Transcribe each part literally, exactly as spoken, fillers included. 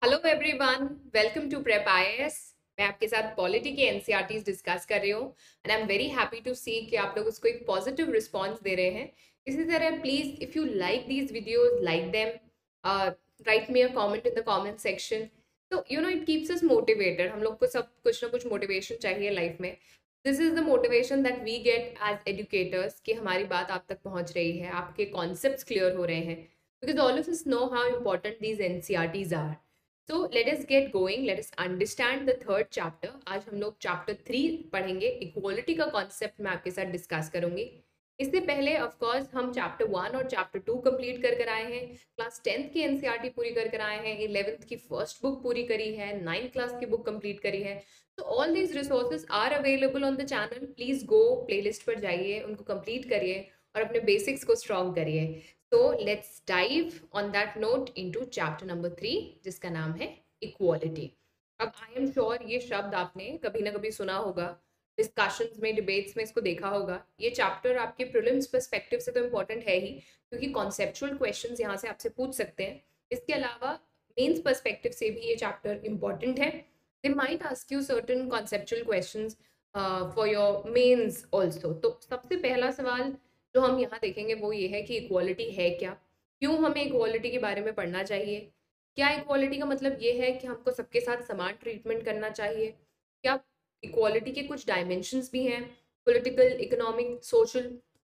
Hello everyone, welcome to prep IAS. मैं आपके साथ पॉलिटी के एनसीईआरटीज डिस्कस कर रही हूँ and I am very happy to see कि आप लोग उसको एक पॉजिटिव रिस्पांस दे रहे हैं। इसी तरह please if you like these videos, like them, write me a comment in the comment section. तो you know it keeps us motivated. हम लोग को सब कुछ ना कुछ मोटिवेशन चाहिए लाइफ में। This is the motivation that we get as educators कि हमारी बात आप तक पहुंच रही है, आपके कॉन्सेप्ट्स क्लियर हो रहे हैं, because all of us know how important these N C R Ts are. So let us get going. Let us understand the third chapter. आज हम लोग चैप्टर थ्री पढ़ेंगे। इक्वालिटी का कॉन्सेप्ट मैं आपके साथ डिस्कस करूंगी। इससे पहले ऑफ कोर्स हम चैप्टर वन और चैप्टर टू कंप्लीट कर कर आए हैं। क्लास टेंथ की एनसीईआरटी पूरी कर कर आए हैं, इलेवेंथ की फर्स्ट बुक पूरी करी है, नाइन्थ क्लास की बुक कंप्लीट करी है। तो all these resources are available on the channel. Please go playlist पर जाइए, उनको कंप्लीट करिए और अपने बेसिक्स को स्ट्रॉन्ग करिए। So let's dive on that note into chapter number three, जिसका नाम है equality. अब I am sure ये शब्द आपने कभी ना कभी सुना होगा, डिस्कशंस में, डिबेट्स में इसको देखा होगा। ये चैप्टर आपके प्रीलिम्स पर्सपेक्टिव से तो इम्पोर्टेंट है ही, क्योंकि कॉन्सेप्चुअल क्वेश्चंस यहाँ से आपसे पूछ सकते हैं। इसके अलावा मेंस पर्सपेक्टिव से भी ये चैप्टर इम्पोर्टेंट है। They might ask you certain conceptual questions for your mains also. तो सबसे पहला सवाल जो हम यहाँ देखेंगे वो ये है कि इक्वालिटी है क्या, क्यों हमें इक्वालिटी के बारे में पढ़ना चाहिए, क्या इक्वालिटी का मतलब ये है कि हमको सबके साथ समान ट्रीटमेंट करना चाहिए, क्या इक्वालिटी के कुछ डायमेंशंस भी हैं, पॉलिटिकल, इकोनॉमिक, सोशल,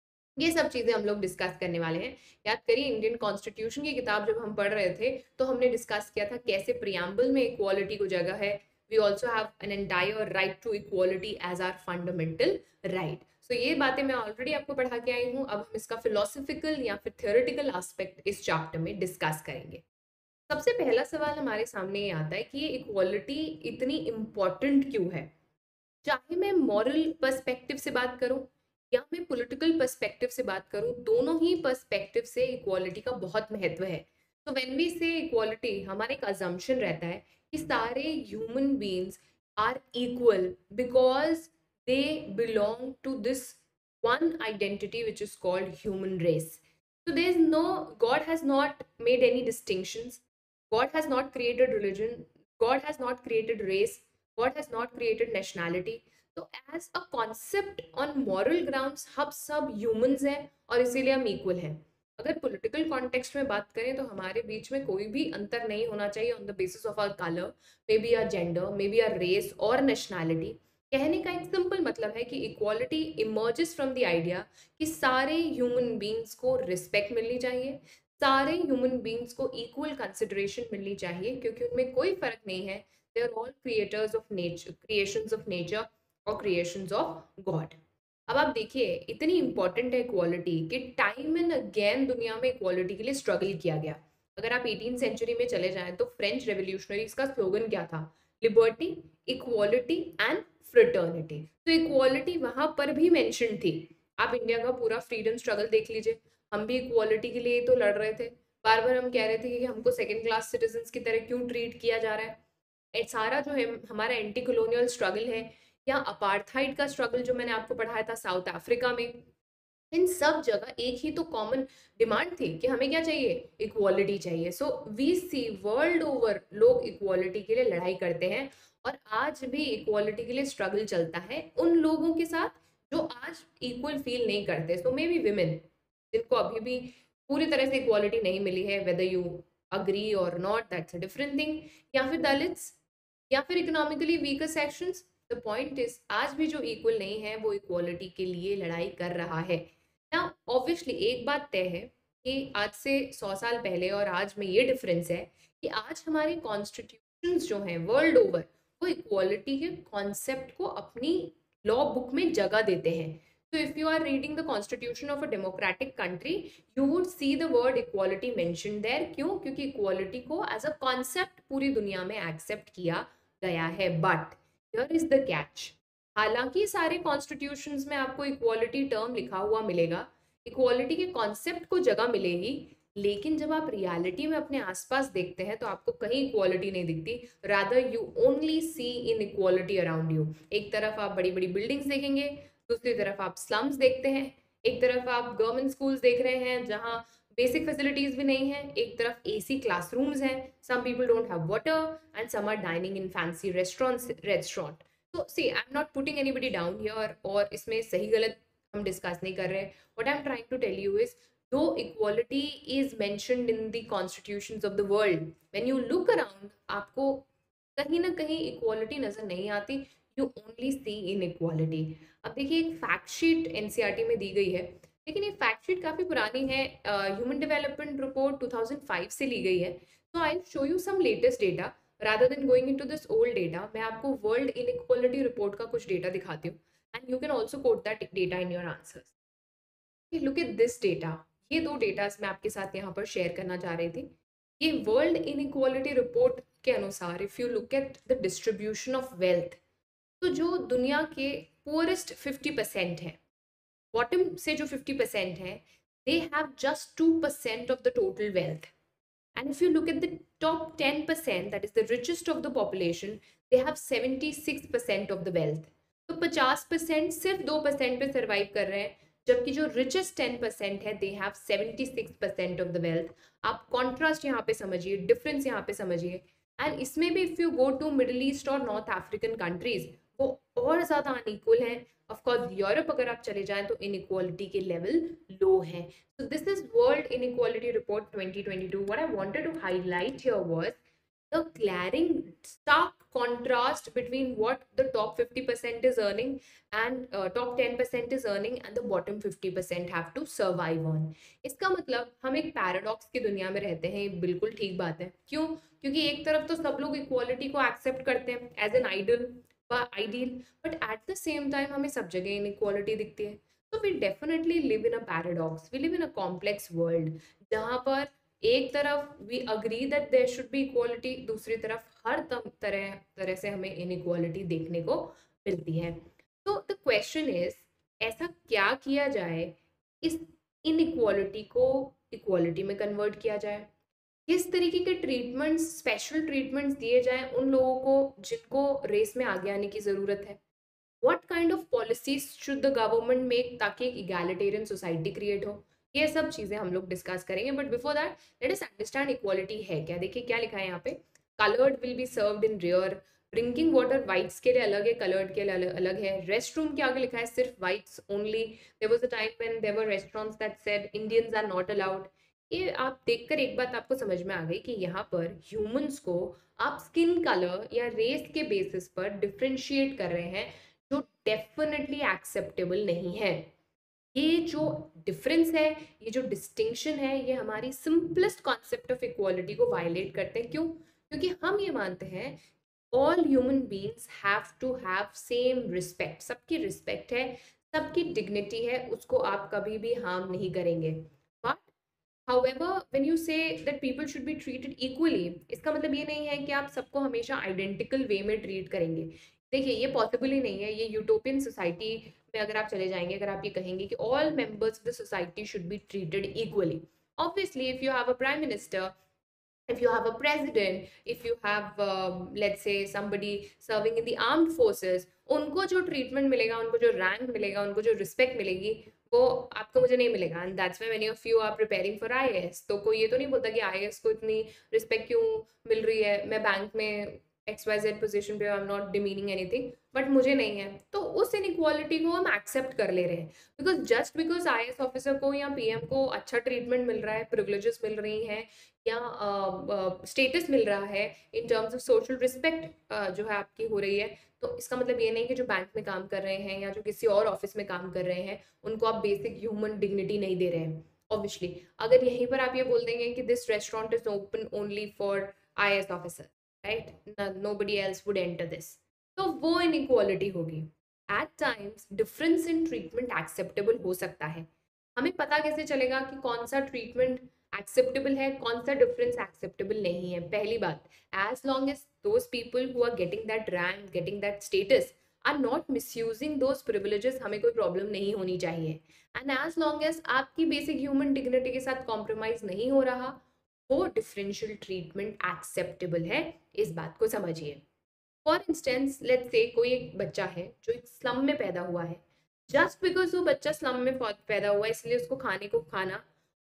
ये सब चीज़ें हम लोग डिस्कस करने वाले हैं। याद करिए इंडियन कॉन्स्टिट्यूशन की किताब जब हम पढ़ रहे थे तो हमने डिस्कस किया था कैसे प्रियम्बल में इक्वालिटी को जगह है। We also have an entire right to equality as our fundamental right. So ये बातें मैं ऑलरेडी आपको पढ़ा के आई हूँ। अब हम इसका फिलोसफिकल या फिर थियोरेटिकल एस्पेक्ट इस चैप्टर में डिस्कस करेंगे। सबसे पहला सवाल हमारे सामने ये आता है कि ये इक्वालिटी इतनी इम्पोर्टेंट क्यों है। चाहे मैं मॉरल पर्सपेक्टिव से बात करूं या मैं पॉलिटिकल पर्सपेक्टिव से बात करूं, दोनों ही पर्सपेक्टिव से इक्वालिटी का बहुत महत्व है। तो व्हेन वी से इक्वालिटी, हमारा एक अजम्पशन रहता है कि सारे human beings are equal because they belong to this one identity which is called human race. So there is no, God has not made any distinctions. God has not created religion. God has not created race. God has not created nationality. तो as a concept on moral grounds हम सब humans हैं और इसीलिए हम equal हैं। अगर political context में बात करें तो हमारे बीच में कोई भी अंतर नहीं होना चाहिए on the basis of our colour, maybe or gender, maybe or race और नेशनैलिटी। कहने का एक सिंपल मतलब है कि equality emerges from the idea कि सारे ह्यूमन बींग्स को रिस्पेक्ट मिलनी चाहिए, सारे ह्यूमन बींग्स को इक्वल कंसिडरेशन मिलनी चाहिए, क्योंकि उनमें कोई फर्क नहीं है। They are all creators of nature, creations of nature और क्रिएशंस ऑफ गॉड। अब आप देखिए इतनी इंपॉर्टेंट है इक्वालिटी कि टाइम एंड अगेन दुनिया में इक्वालिटी के लिए स्ट्रगल किया गया। अगर आप एटीन सेंचुरी में चले जाएं तो फ्रेंच रेवोल्यूशनरीज का स्लोगन क्या था? Liberty, equality and fraternity. तो इक्वालिटी वहां पर भी मेंशन थी। आप इंडिया का पूरा फ्रीडम स्ट्रगल देख लीजिए, हम भी इक्वालिटी के लिए तो लड़ रहे थे। बार बार हम कह रहे थे कि हमको सेकेंड क्लास सिटीजन की तरह क्यों ट्रीट किया जा रहा है। ये सारा जो है हमारा एंटी कॉलोनियल स्ट्रगल है, या अपार्थाइड का स्ट्रगल जो मैंने आपको पढ़ाया था साउथ अफ्रीका में, इन सब जगह एक ही तो कॉमन डिमांड थी कि हमें क्या चाहिए? इक्वालिटी चाहिए। So we see world over लोग इक्वालिटी के लिए लड़ाई करते हैं और आज भी इक्वालिटी के लिए स्ट्रगल चलता है उन लोगों के साथ जो आज इक्वल फील नहीं करते। सो मे बी विमेन, जिनको अभी भी पूरी तरह से इक्वालिटी नहीं मिली है, वेदर यू अग्री और not, that's a different thing, या फिर दलित्स, या फिर economically weaker sections. The point is आज भी जो इक्वल नहीं है वो इक्वालिटी के लिए लड़ाई कर रहा है ना। ऑब्वियसली एक बात तय है कि आज से सौ साल पहले और आज में ये डिफरेंस है कि आज हमारे कॉन्स्टिट्यूशंस जो हैं वर्ल्ड ओवर वो इक्वालिटी के कॉन्सेप्ट को अपनी लॉ बुक में जगह देते हैं। So if you are reading the constitution of a democratic country, you would see the word equality mentioned there. क्यों? क्योंकि equality को as a concept पूरी दुनिया में accept किया गया है। But here is the catch. हालांकि सारे कॉन्स्टिट्यूशंस में आपको इक्वालिटी टर्म लिखा हुआ मिलेगा, इक्वालिटी के कॉन्सेप्ट को जगह मिलेगी, लेकिन जब आप रियलिटी में अपने आसपास देखते हैं तो आपको कहीं इक्वालिटी नहीं दिखती। Rather you only see inequality around you. एक तरफ आप बड़ी बड़ी बिल्डिंग्स देखेंगे, दूसरी तरफ आप स्लम्स देखते हैं, एक तरफ आप गवर्नमेंट स्कूल्स देख रहे हैं जहाँ बेसिक फैसिलिटीज भी नहीं है, एक तरफ एसी क्लासरूम्स हैं, some people don't have water and some are dining in fancy restaurants restaurant. तो see I am not putting anybody down here, और इसमें सही गलत हम डिस्कस नहीं कर रहे हैं। What I am trying to tell you is, though equality is mentioned in the constitutions of the world, when you look around आपको कहीं ना कहीं इक्वालिटी नजर नहीं आती, you only see inequality. अब देखिए एक फैक्ट शीट एनसीईआरटी में दी गई है, लेकिन ये फैक्ट शीट काफ़ी पुरानी है, human development report two thousand five से ली गई है। तो I show you some latest data rather than going into this old data. मैं आपको वर्ल्ड इनइक्वालिटी रिपोर्ट का कुछ डेटा दिखाती हूँ, and you can also quote that data in your answers. Look at this data, ये दो datas मैं आपके साथ यहाँ पर शेयर करना चाह रही थी। ये वर्ल्ड इनइक्वालिटी रिपोर्ट के अनुसार if you look at the distribution of wealth, तो जो दुनिया के पुअरेस्ट फिफ्टी परसेंट है, बॉटम से जो फिफ्टी परसेंट है, they have just two percent of the total wealth. And if you look at the top ten percent, that is the richest of the population, they have seventy six percent of the wealth. तो पचास percent सिर्फ दो percent पे survive कर रहे हैं, जबकि जो रिचेस्ट टेन परसेंट है, they have seventy six percent of the wealth. आप कॉन्ट्रास्ट यहाँ पे समझिए, डिफरेंस यहाँ पे समझिए। एंड इसमें भी if you go to Middle East और नॉर्थ अफ्रीकन कंट्रीज, वो और ज़्यादा अनइक्वल हैं। ऑफकोर्स यूरोप अगर आप चले जाएं तो इनइक्वालिटी के लेवल लो हैं। So this is World Inequality Report twenty twenty two. What I wanted to highlight here was the glaring stark contrast between what the top fifty percent is earning and uh, top ten percent is earning and the bottom fifty percent have to survive on। इसका मतलब हम एक paradox की दुनिया में रहते हैं, ये बिल्कुल ठीक बात है। क्यों? क्योंकि एक तरफ तो सब लोग इक्वालिटी को एक्सेप्ट करते हैं as an ideal ideal, but at the same time हमें सब जगह इनइक्वालिटी दिखती है। तो we definitely live in a paradox, we live in a complex world, जहाँ पर एक तरफ we agree that there should be equality, दूसरी तरफ हर तरह तरह से हमें इनइक्वालिटी देखने को मिलती है। तो द क्वेश्चन इज, ऐसा क्या किया जाए इस इनइक्वालिटी को इक्वालिटी में कन्वर्ट किया जाए? किस तरीके के ट्रीटमेंट्स, स्पेशल ट्रीटमेंट्स दिए जाएं उन लोगों को जिनको रेस में आगे आने की ज़रूरत है? What kind of policies should the government make ताकि एक इगैलिटेरियन सोसाइटी क्रिएट हो? ये सब चीज़ें हम लोग डिस्कस करेंगे, but before that let us understand equality है क्या। देखिए क्या लिखा है यहाँ पे, coloured will be served in rear, drinking water whites के लिए अलग है, कलर्ड के लिए अलग, अलग है। रेस्ट रूम के आगे लिखा है सिर्फ whites only. There was a time when there were restaurants that said Indians are not allowed. ये आप देखकर एक बात आपको समझ में आ गई कि यहाँ पर ह्यूमंस को आप स्किन कलर या रेस के बेसिस पर डिफ्रेंशिएट कर रहे हैं, जो डेफिनेटली एक्सेप्टेबल नहीं है। ये जो डिफरेंस है, ये जो डिस्टिंक्शन है, ये हमारी सिंपलेस्ट कॉन्सेप्ट ऑफ इक्वालिटी को वायलेट करते हैं। क्यों? क्योंकि हम ये मानते हैं all human beings have to have same respect, सबकी रिस्पेक्ट है, सबकी डिग्निटी है, उसको आप कभी भी हार्म नहीं करेंगे। But However, when you say that people should be treated equally, इसका मतलब ये नहीं है कि आप सबको हमेशा आइडेंटिकल वे में ट्रीट करेंगे। देखिए ये पॉसिबल ही नहीं है। ये यूटोपियन सोसाइटी में अगर आप चले जाएंगे, अगर आप ये कहेंगे कि all members of the society should be treated equally, obviously if you have a prime minister, if you have a president, if you have um, let's say somebody serving in the armed forces, उनको जो treatment मिलेगा, उनको जो rank मिलेगा, उनको जो respect मिलेगी, वो आपको मुझे नहीं मिलेगा। And that's why many of you are preparing for IAS. तो कोई ये तो नहीं बोलता कि आईएएस को इतनी रिस्पेक्ट क्यों मिल रही है, मैं बैंक में एक्स वाई जेड पोजिशन पे, I am not demeaning anything, but मुझे नहीं है। तो उस इनइक्वालिटी को हम एक्सेप्ट कर ले रहे हैं, because just because IAS officer को या पीएम को अच्छा ट्रीटमेंट मिल रहा है, प्रिविलेजेस मिल रही हैं, या स्टेटस uh, uh, मिल रहा है in terms of social respect जो है आपकी हो रही है, तो इसका मतलब ये नहीं कि जो बैंक में काम कर रहे हैं या जो किसी और ऑफिस में काम कर रहे हैं, उनको आप बेसिक ह्यूमन डिग्निटी नहीं दे रहे हैं। ऑब्वियसली अगर यहीं पर आप ये बोल देंगे कि this restaurant is open only for IAS officer, right, nobody else would enter this, तो वो इनइक्वालिटी होगी। At times difference in treatment acceptable हो सकता है। हमें पता कैसे चलेगा कि कौन सा ट्रीटमेंट एक्सेप्टेबल है, कौन सा डिफरेंस एक्सेप्टेबल नहीं है? पहली बात, as long as those people who are getting that rank, getting that status are not misusing those privileges, हमें कोई प्रॉब्लम नहीं होनी चाहिए। एंड एज लॉन्ग एज आपकी बेसिक ह्यूमन डिग्निटी के साथ कॉम्प्रोमाइज नहीं हो रहा, वो डिफरेंशियल ट्रीटमेंट एक्सेप्टेबल है। इस बात को समझिए। फॉर इंस्टेंस लेट्स से कोई एक बच्चा है जो एक स्लम में पैदा हुआ है, जस्ट बिकॉज वो बच्चा स्लम में पैदा हुआ है इसलिए उसको खाने को खाना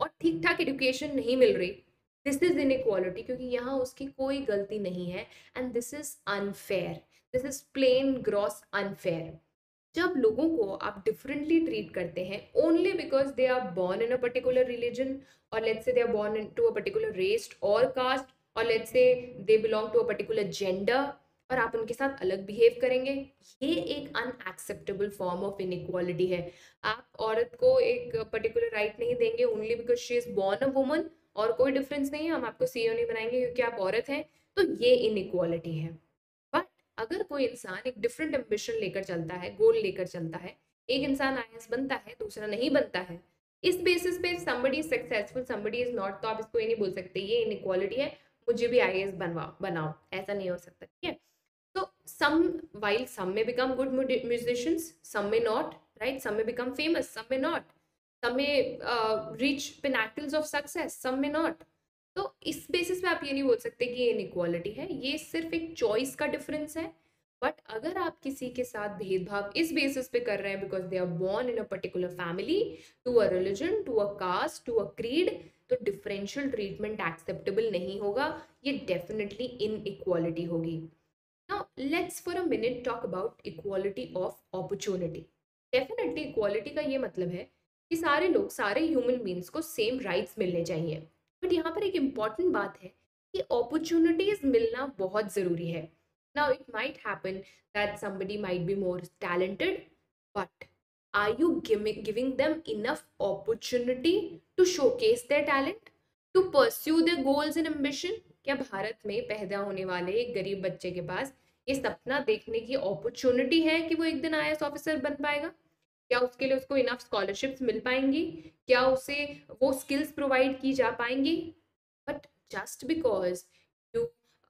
और ठीक ठाक एजुकेशन नहीं मिल रही, दिस इज इनइक्वालिटी, क्योंकि यहाँ उसकी कोई गलती नहीं है and this is unfair, this is plain gross unfair. जब लोगों को आप डिफरेंटली ट्रीट करते हैं only because they are born in a particular religion, और let's say they are born to a particular race और कास्ट, और let's say they belong to a particular gender, और आप उनके साथ अलग बिहेव करेंगे, ये एक अनएक्सेप्टेबल फॉर्म ऑफ इनइक्वालिटी है। आप औरत को एक पर्टिकुलर राइट नहीं देंगे only because she is born a woman, और कोई डिफरेंस नहीं है, हम आपको सीईओ नहीं बनाएंगे क्योंकि आप औरत हैं, तो ये इनइक्वालिटी है। बट अगर कोई इंसान एक डिफरेंट एम्बिशन लेकर चलता है, गोल लेकर चलता है, एक इंसान आईएएस बनता है, दूसरा नहीं बनता है, इस बेसिस पे somebody is successful somebody is not, तो आप इसको ये नहीं बोल सकते ये इनइक्वालिटी है, मुझे भी आईएएस बनवाओ बनाओ, ऐसा नहीं हो सकता, ठीक है। So some, while some may become good musicians, some may not, right? Some may become famous, some may not. Some may uh, reach pinnacles of success, some may not. तो इस बेसिस पे आप ये नहीं बोल सकते कि ये इनइक्वालिटी है, ये सिर्फ एक चॉइस का डिफरेंस है। बट अगर आप किसी के साथ भेदभाव इस बेसिस पे कर रहे हैं because they are born in a particular family, to a religion, to a caste, to a creed, तो डिफरेंशियल ट्रीटमेंट एक्सेप्टेबल नहीं होगा, ये डेफिनेटली इनइक्वालिटी होगी। Now, let's for a minute talk about equality of opportunity. Definitely equality का ये मतलब है कि सारे लोग, सारे ह्यूमन बींग्स को सेम राइट्स मिलने चाहिए। बट यहाँ पर एक इम्पॉर्टेंट बात है कि अपॉर्चुनिटीज मिलना बहुत ज़रूरी है। Now, it might happen that somebody might be more talented, but are you giving, giving them enough opportunity to showcase their talent, to pursue their goals and ambition? क्या भारत में पैदा होने वाले एक गरीब बच्चे के पास ये सपना देखने की अपॉर्चुनिटी है कि वो एक दिन आईएएस ऑफिसर बन पाएगा? क्या उसके लिए उसको इनफ स्कॉलरशिप्स मिल पाएंगी? क्या उसे वो स्किल्स प्रोवाइड की जा पाएंगी? But just because you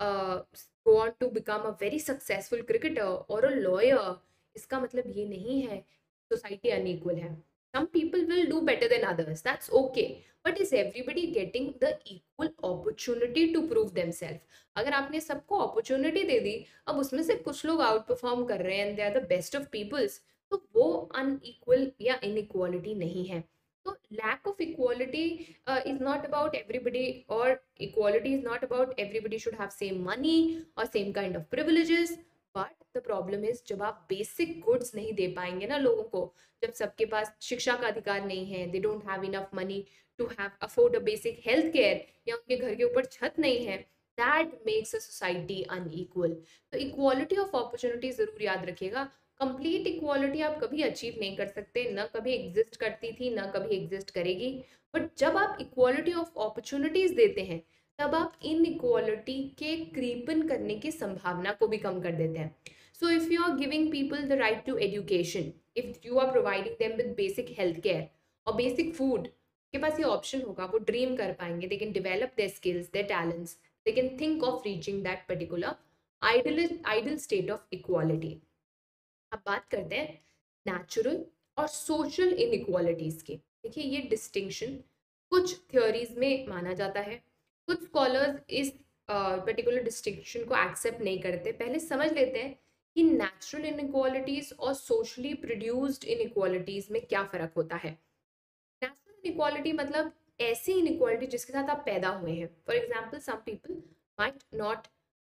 want to become a very successful cricketer और अ लॉयर, इसका मतलब ये नहीं है सोसाइटी अनइक्वल है। Some people will do better than others, that's okay, but is everybody getting the equal opportunity to prove themselves? अगर आपने सबको अपॉर्चुनिटी दे दी, अब उसमें से कुछ लोग आउट परफॉर्म कर रहे हैं and they are the best of peoples, तो वो अनइक्वल या इनइक्वालिटी नहीं है। तो lack of equality is not about everybody, और equality is not about everybody should have same money और same kind of privileges. But the problem is जब आप बेसिक गुड्स नहीं दे पाएंगे ना लोगों को, जब सबके पास शिक्षा का अधिकार नहीं है, they don't have enough money to have afford a basic health care, या उनके घर के ऊपर छत नहीं है, that makes a society unequal. तो इक्वालिटी ऑफ अपॉर्चुनिटी जरूर याद रखिएगा। कंप्लीट इक्वालिटी आप कभी अचीव नहीं कर सकते, ना कभी एग्जिस्ट करती थी, ना कभी एग्जिस्ट करेगी। बट जब आप इक्वालिटी ऑफ अपॉर्चुनिटीज देते हैं, तब आप इनइक्वालिटी के क्रीपन करने की संभावना को भी कम कर देते हैं। So if you are giving people the right to education, if you are providing them with basic health care और बेसिक फूड, के पास ये ऑप्शन होगा, वो ड्रीम कर पाएंगे, they can develop their skills, their talents, they can think of reaching that particular ideal ideal state of equality. अब बात करते हैं नेचुरल और सोशल इनइक्वालिटीज की। देखिए ये डिस्टिंक्शन कुछ थ्योरीज में माना जाता है, कुछ स्कॉलर्स इस पर्टिकुलर डिस्टिंक्शन को एक्सेप्ट नहीं करते। पहले समझ लेते हैं कि नेचुरल इनइक्वालिटीज और सोशली प्रोड्यूस्ड इनइक्वालिटीज में क्या फ़र्क होता है। नेचुरल इनइक्वालिटी मतलब ऐसी इनइक्वालिटी जिसके साथ आप पैदा हुए हैं। For example some people might not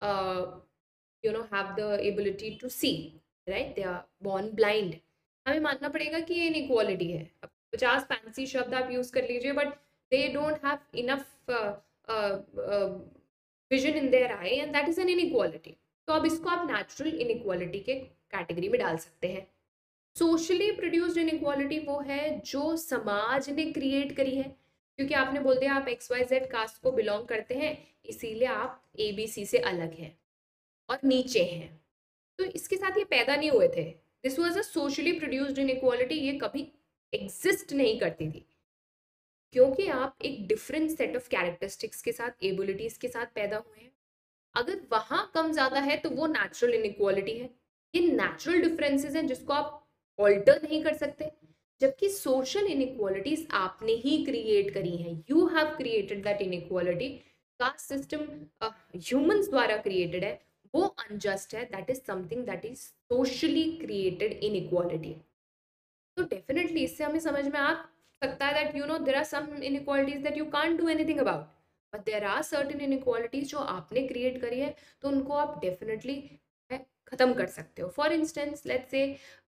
you know have the ability to see, right, they are born blind. हमें मानना पड़ेगा कि ये इनइक्वालिटी है। अब पचास फैंसी शब्द आप यूज़ कर लीजिए, but they don't have enough vision in their eye and that is an inequality. तो अब इसको आप नेचुरल इनइक्वालिटी के कैटेगरी में डाल सकते हैं। सोशली प्रोड्यूस्ड इनइक्वालिटी वो है जो समाज ने क्रिएट करी है, क्योंकि आपने बोल दिया आप एक्स वाई जेड कास्ट को बिलोंग करते हैं, इसीलिए आप ए बी सी से अलग हैं और नीचे हैं। तो इसके साथ ये पैदा नहीं हुए थे। This was a socially produced inequality, ये कभी एग्जिस्ट नहीं करती थी, क्योंकि आप एक डिफरेंट सेट ऑफ कैरेक्टरिस्टिक्स के साथ, एबिलिटीज के साथ पैदा हुए हैं। अगर वहां कम ज्यादा है तो वो नेचुरल इनइक्वालिटी है। ये नेचुरल डिफरेंसेस हैं जिसको आप ऑल्टर नहीं कर सकते। जबकि सोशल इनइक्वालिटीज आपने ही क्रिएट करी हैं, you have created that inequality. Caste system humans द्वारा क्रिएटेड है, वो अनजस्ट है, that is something that is socially created inequality. तो डेफिनेटली इससे हमें समझ में आ सकता है that you know there are some inequalities that you can't do anything about, but there are certain inequalities जो आपने क्रिएट करी है, तो उनको आप डेफिनेटली खत्म कर सकते हो. For instance, let's say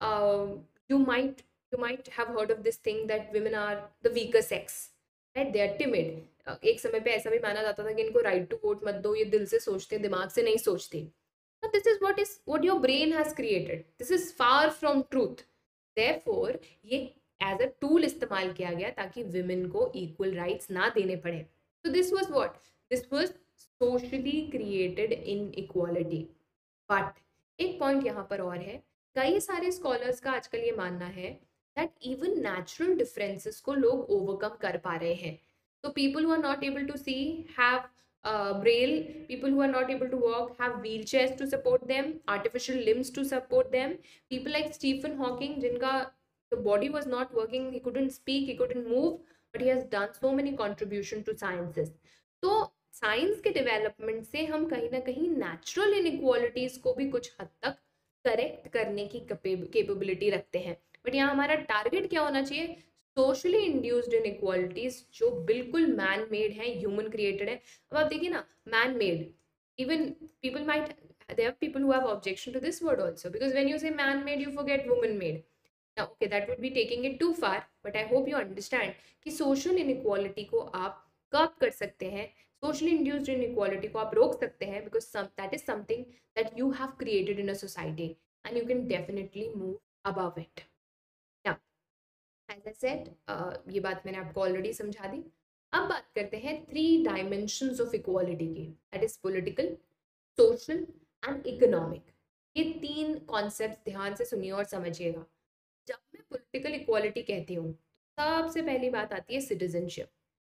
you might you might have heard of this thing that women are the weaker sex, right? They are timid. Uh, एक समय पे ऐसा भी माना जाता था कि इनको राइट टू वोट मत दो, ये दिल से सोचते हैं, दिमाग से नहीं सोचते. But this is what is what your brain has created. This is far from truth. Therefore, ये एज अ टूल इस्तेमाल किया गया ताकि विमेन को इक्वल राइट्स ना देने पड़े. So this was what? This was socially created inequality. But एक पॉइंट यहाँ पर और है, कई सारे स्कॉलर्स का आजकल ये मानना है that even natural differences को लोग overcome कर पा रहे हैं. So people who are not able to see have uh, braille, people who are not able to walk have wheelchairs to support them, artificial limbs to support them. People like Stephen Hawking, जिनका the body was not working, he couldn't speak, he couldn't move, but he has done so many contribution to sciences. तो science के development से हम कहीं ना कहीं natural inequalities को भी कुछ हद तक करेक्ट करने की कैपेबिलिटी रखते हैं. बट यहाँ हमारा टारगेट क्या होना चाहिए? सोशली इंड्यूस्ड इनइक्वालिटीज जो बिल्कुल मैन मेड है, ह्यूमन क्रिएटेड है. अब आप देखिए ना, man made, even people might there are people who have objection to this word also, because when you say man made you forget woman made. Now okay, that would be taking it too far, but I hope you understand कि social inequality को आप कब कर सकते हैं, socially induced inequality को आप रोक सकते हैं, because some, that is something that you have created in a society and you can definitely move above it. Now as I said, uh, ये बात मैंने आपको ऑलरेडी समझा दी. अब बात करते हैं थ्री डायमेंशंस ऑफ इक्वालिटी की, that is political, social and economic. ये तीन कॉन्सेप्ट ध्यान से सुनिए और समझिएगा. जब मैं पॉलिटिकल इक्वालिटी कहती हूँ, सबसे पहली बात आती है सिटीजनशिप.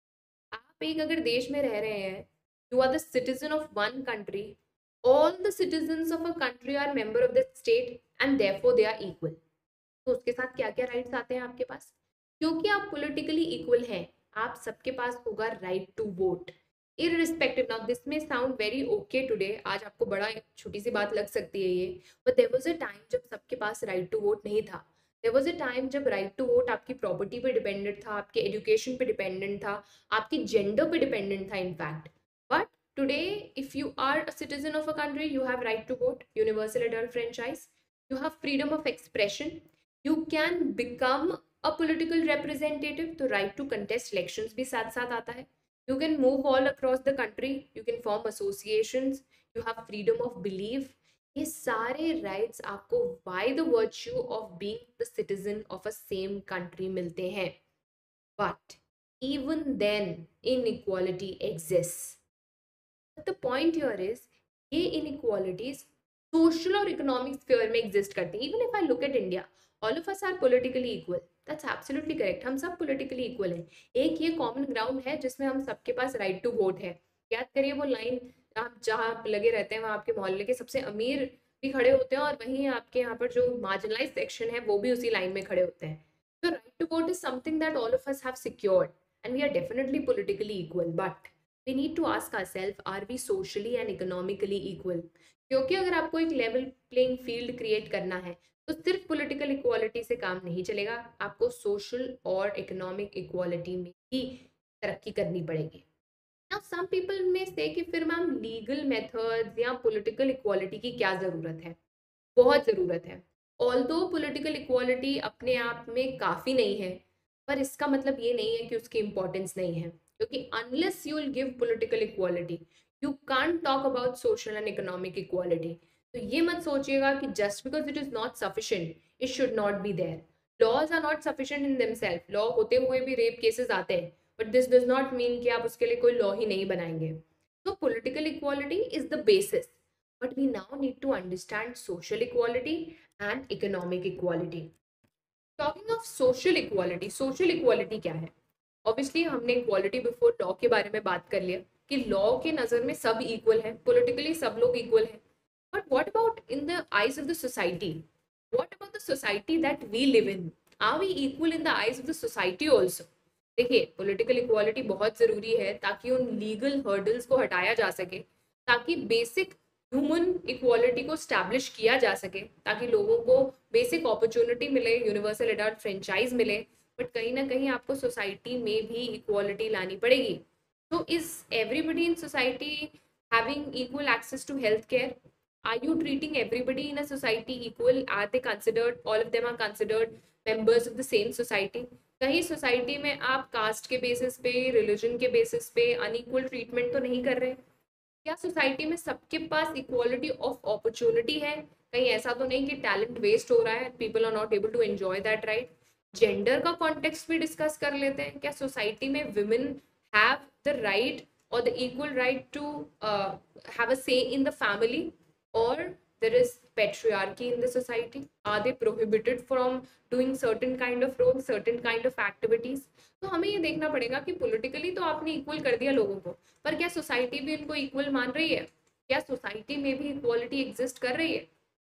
आप एक अगर देश में रह रहे हैं, you are the citizen of one country, all the citizens of a country are member of the state and therefore they are equal. तो उसके साथ क्या क्या राइट्स आते हैं आपके पास? क्योंकि आप पॉलिटिकली इक्वल हैं, आप सबके पास होगा right to vote, irrespective. Now this may sound very okay today, आज आपको बड़ा छोटी सी बात लग सकती है ये, but there was a time जब सबके पास राइट टू वोट नहीं था. देयर वाज अ टाइम जब राइट टू वोट आपकी प्रॉपर्टी पे डिपेंडेंट था, आपके एजुकेशन पे डिपेंडेंट था, आपकी जेंडर पे डिपेंडेंट था in fact. But today if you are a citizen of a country, you have right to vote, universal adult franchise, you have freedom of expression, you can become a political representative. तो right to contest elections भी साथ साथ आता है. You can move all across the country, you can form associations, you have freedom of belief. ये सारे rights आपको by the virtue of being the citizen of a same country मिलते हैं. But even then inequality exists. But the point here is, ये inequalities social और economic sphere में exist करती हैं. Even if I look at India, all of us are politically equal. That's absolutely correct. हम सब politically equal हैं. एक ये common ground है जिसमें हम सबके पास right to vote है. याद करिए वो line, आप जहाँ लगे रहते हैं वहाँ आपके मोहल्ले के सबसे अमीर भी खड़े होते हैं, और वहीं आपके यहाँ पर जो marginalized section है वो भी उसी line में खड़े होते हैं. So right to vote is something that all of us have secured, and we are definitely politically equal. But we need to ask ourselves, are we socially and economically equal? क्योंकि अगर आपको एक level playing field create करना है, तो सिर्फ political equality से काम नहीं चलेगा, आपको सोशल और इकोनॉमिक इक्वालिटी में ही तरक्की करनी पड़ेगी. नाउ सम पीपल में से कि फिर मैम लीगल मेथड्स या पॉलिटिकल इक्वालिटी की क्या ज़रूरत है? बहुत ज़रूरत है. ऑल्दो पॉलिटिकल इक्वालिटी अपने आप में काफ़ी नहीं है, पर इसका मतलब ये नहीं है कि उसकी इम्पोर्टेंस नहीं है, क्योंकि unless you will give political equality, you can't talk about social and economic equality. तो ये मत सोचिएगा कि just because it is not sufficient it should not be there. Laws are not sufficient in themselves. Law होते हुए भी rape cases आते हैं, but this does not mean कि आप उसके लिए कोई लॉ ही नहीं बनाएंगे. तो political equality is the basis, but we now need to understand social equality and economic equality. Talking of social equality, social equality क्या है? ऑब्वियसली हमने इक्वालिटी बिफोर लॉ के बारे में बात कर लिया कि लॉ के नज़र में सब इक्वल है, पॉलिटिकली सब लोग इक्वल हैं. But what about in the eyes of the society? What about the society that we live in? Are we equal in the eyes of the society also? देखिए, political equality बहुत ज़रूरी है ताकि उन legal hurdles को हटाया जा सके, ताकि बेसिक ह्यूमन इक्वालिटी को स्टैब्लिश किया जा सके, ताकि लोगों को बेसिक अपॉर्चुनिटी मिले, यूनिवर्सल एडल्ट फ्रेंचाइज मिले, बट कहीं ना कहीं आपको सोसाइटी में भी इक्वालिटी लानी पड़ेगी. तो is everybody in society having equal access to health care? Are you treating everybody in a society equal? Are they considered, all of them are considered members of the same society? कहीं society में आप cast के basis पे, religion के basis पे unequal treatment तो नहीं कर रहे? क्या सोसाइटी में सबके पास इक्वालिटी ऑफ अपॉर्चुनिटी है? कहीं ऐसा तो नहीं कि टैलेंट वेस्ट हो रहा है, people are not able to enjoy that, right? Gender का कॉन्टेक्स्ट भी डिस्कस कर लेते हैं. क्या सोसाइटी में women have the right or the equal right to uh, have a say in the family, or there is patriarchy in the society? Are they prohibited from doing certain kind of roles, certain kind of activities? तो हमें ये देखना पड़ेगा कि politically तो आपने equal कर दिया लोगों को, पर क्या सोसाइटी भी उनको इक्वल मान रही है? क्या सोसाइटी में भी इक्वालिटी एग्जिस्ट कर रही है?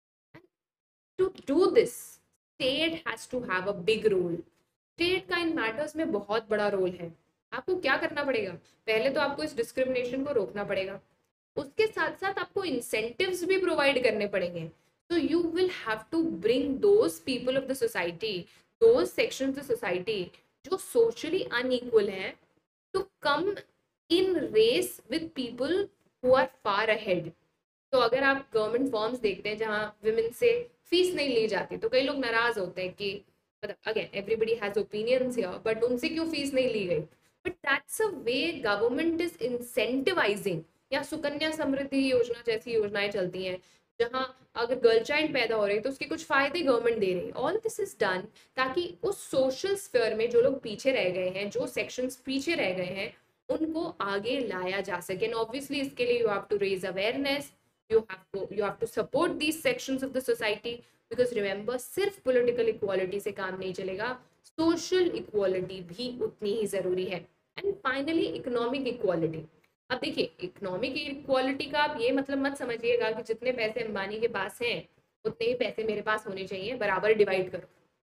To do this, state has to have a big role. State का इन मैटर्स में बहुत बड़ा रोल है. आपको क्या करना पड़ेगा? पहले तो आपको इस डिस्क्रिमिनेशन को रोकना पड़ेगा. उसके साथ साथ आपको इंसेंटिव्स भी प्रोवाइड करने पड़ेंगे. तो you will have to bring those people of the society, those sections of society जो सोशली अनइक्वल हैं, to come in race with people who are far ahead. तो अगर आप गवर्नमेंट फॉर्म्स देखते हैं जहाँ विमेन से फीस नहीं ली जाती, तो कई लोग नाराज होते हैं कि मतलब again everybody has opinions here, but उनसे क्यों फीस नहीं ली गई? But that's a way government is incentivizing. या सुकन्या समृद्धि योजना जैसी योजनाएं चलती हैं जहां अगर गर्ल चाइल्ड पैदा हो रही है तो उसके कुछ फायदे गवर्नमेंट दे रही है. ऑल दिस इज डन ताकि उस सोशल स्फीयर में जो लोग पीछे रह गए हैं, जो सेक्शंस पीछे रह गए हैं, उनको आगे लाया जा सके. एंड ऑब्वियसली इसके लिए you have to raise awareness, you have to you have to support these sections of the society, because remember सिर्फ political equality से काम नहीं चलेगा, social equality भी उतनी ही जरूरी है. And finally economic equality. अब देखिए, इकोनॉमिक इक्वालिटी का आप ये मतलब मत समझिएगा कि जितने पैसे अंबानी के पास हैं उतने ही पैसे मेरे पास होने चाहिए, बराबर डिवाइड करो.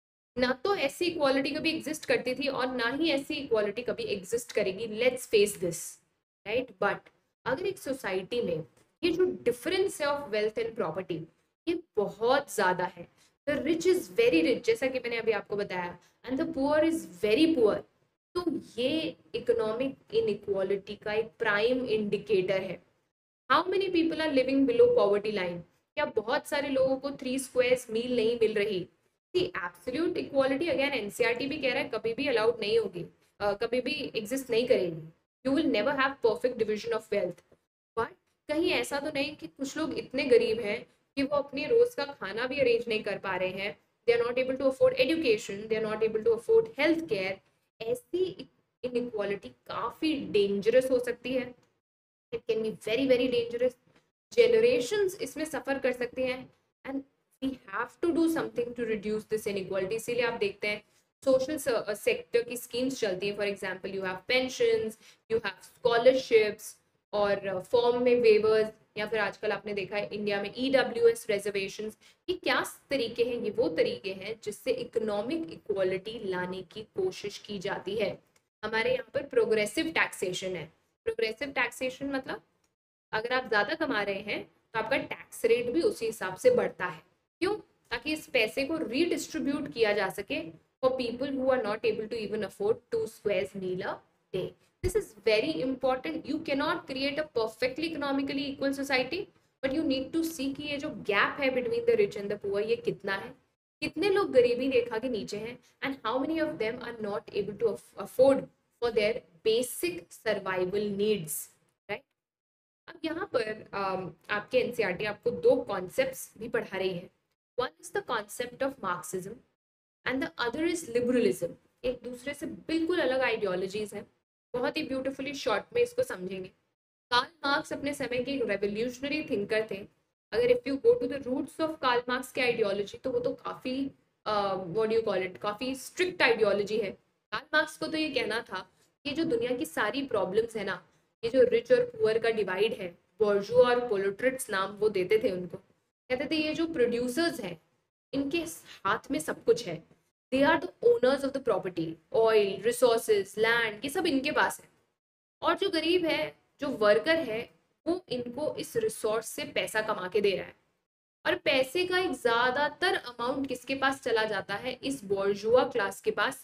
ना तो ऐसी इक्वालिटी कभी एग्जिस्ट करती थी और ना ही ऐसी इक्वालिटी कभी एग्जिस्ट करेगी. Let's face this, right? But अगर एक सोसाइटी में ये जो डिफरेंस है ऑफ वेल्थ एंड प्रॉपर्टी, ये बहुत ज्यादा है. The rich is very rich, जैसा कि मैंने अभी आपको बताया, and the poor is very poor. तो ये इकोनॉमिक इनइक्वालिटी का एक प्राइम इंडिकेटर है. How many people are living below poverty line? क्या बहुत सारे लोगों को थ्री स्क्वायर्स मील नहीं मिल रही? The absolute equality again NCERT भी कह रहा है कभी भी अलाउड नहीं होगी, uh, कभी भी एग्जिस्ट नहीं करेगी. You will never have perfect division of wealth. But कहीं ऐसा तो नहीं कि कुछ लोग इतने गरीब हैं कि वो अपने रोज का खाना भी अरेंज नहीं कर पा रहे हैं. They are not able to afford education, they are not able to afford health care. ऐसी इनइक्वालिटी काफी डेंजरस हो सकती है. It can be very very dangerous. Generations इसमें सफर कर सकती हैं. And we have to do something to reduce this inequality. इसीलिए आप देखते हैं सोशल सेक्टर की स्कीम्स चलती हैं. For example you have pensions, you have scholarships, और फॉर्म में वेवर्स, या फिर आजकल आपने देखा है इंडिया में ईडब्ल्यूएस रिजर्वेशंस. ये क्या तरीके हैं? ये वो तरीके हैं जिससे इकोनॉमिक इक्वालिटी लाने की कोशिश की जाती है. हमारे यहाँ पर प्रोग्रेसिव टैक्सेशन है. प्रोग्रेसिव टैक्सेशन मतलब अगर आप ज्यादा कमा रहे हैं तो आपका टैक्स रेट भी उसी हिसाब से बढ़ता है. क्यों? ताकि इस पैसे को रीडिस्ट्रीब्यूट किया जा सके for people who are not able to even afford two squares meal a day. This is very important. You cannot create a perfectly economically equal society, but you need to see कि ये जो gap है between the rich and the poor ये कितना है, कितने लोग गरीबी रेखा के नीचे हैं, and how many of them are not able to afford for their basic survival needs, right? अब यहाँ पर um, आपके एनसीईआरटी आपको दो कॉन्सेप्ट्स भी पढ़ा रही है. One is the concept of Marxism and the other is liberalism. एक दूसरे से बिल्कुल अलग आइडियोलॉजीज हैं. बहुत ही ब्यूटीफुली शॉर्ट में इसको समझेंगे. कार्ल मार्क्स अपने समय के एक रेवोल्यूशनरी थिंकर थे. अगर if you go to the roots of Karl Marx की आइडियोलॉजी तो वो तो काफ़ी what do you call it, काफ़ी स्ट्रिक्ट आइडियोलॉजी है. कार्ल मार्क्स को तो ये कहना था कि जो दुनिया की सारी प्रॉब्लम्स है ना, ये जो रिच और पुअर का डिवाइड है, बोर्जुआ और प्रोलेटरियट्स नाम वो देते थे उनको. कहते थे ये जो प्रोड्यूसर्स हैं इनके हाथ में सब कुछ है. They are the owners of the property, oil, resources, land, ये सब इनके पास है. और जो गरीब है, जो वर्कर है, वो इनको इस रिसोर्स से पैसा कमा के दे रहा है. और पैसे का एक ज्यादातर अमाउंट किसके पास चला जाता है? इस बोर्जुआ क्लास के पास,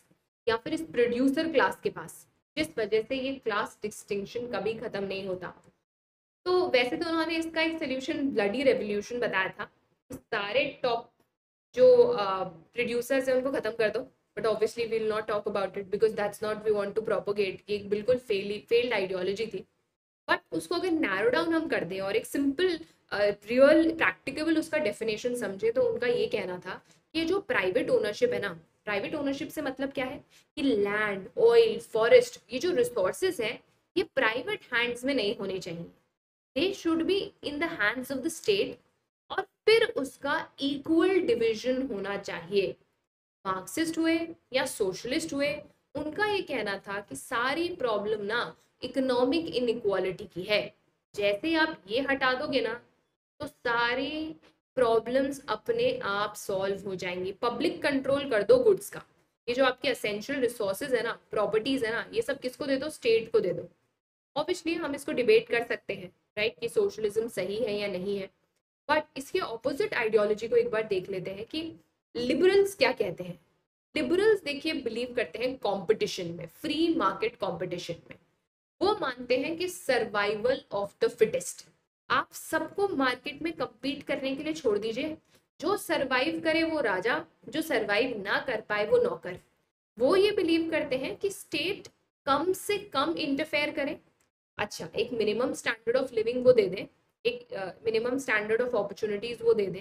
या फिर इस प्रोड्यूसर क्लास के पास, जिस वजह से ये क्लास डिस्टिंक्शन कभी खत्म नहीं होता। तो वैसे तो उन्होंने इसका एक सोल्यूशन ब्लडी रेवोल्यूशन बताया था, सारे टॉप जो प्रोड्यूसर्स हैं उनको खत्म कर दो, but obviously we will not talk about it because that's not we want to propagate, ये एक बिल्कुल फेल फेल्ड आइडियोलॉजी थी। बट उसको अगर नैरो डाउन हम कर दें और एक सिंपल रियल प्रैक्टिकेबल उसका डेफिनेशन समझे, तो उनका ये कहना था कि जो प्राइवेट ओनरशिप है ना, प्राइवेट ओनरशिप से मतलब क्या है कि लैंड, ऑयल, फॉरेस्ट, ये जो रिसोर्सेज हैं ये प्राइवेट हैंड्स में नहीं होने चाहिए, they should be in the hands of the state, और फिर उसका इक्वल डिवीजन होना चाहिए। मार्क्सिस्ट हुए या सोशलिस्ट हुए, उनका ये कहना था कि सारी प्रॉब्लम ना इकोनॉमिक इनइक्वालिटी की है, जैसे आप ये हटा दोगे ना तो सारी प्रॉब्लम्स अपने आप सॉल्व हो जाएंगी। पब्लिक कंट्रोल कर दो गुड्स का, ये जो आपके एसेंशियल रिसोर्सेज है ना, प्रॉपर्टीज है ना, ये सब किसको दे दो, स्टेट को दे दो। ऑब्वियसली हम इसको डिबेट कर सकते हैं राइट कि सोशलिज्म सही है या नहीं है, बट इसके ऑपोजिट आइडियोलॉजी को एक बार देख लेते हैं कि लिबरल्स क्या कहते हैं। लिबरल्स देखिए बिलीव करते हैं कंपटीशन में, फ्री मार्केट कंपटीशन में। वो मानते हैं कि सर्वाइवल ऑफ द फिटेस्ट, आप सबको मार्केट में compete करने के लिए छोड़ दीजिए, जो सर्वाइव करे वो राजा, जो सर्वाइव ना कर पाए वो नौकर। वो ये बिलीव करते हैं कि स्टेट कम से कम इंटरफेयर करे, अच्छा एक मिनिमम स्टैंडर्ड ऑफ लिविंग वो दे दें, एक मिनिमम स्टैंडर्ड ऑफ अपॉर्चुनिटीज वो दे दें,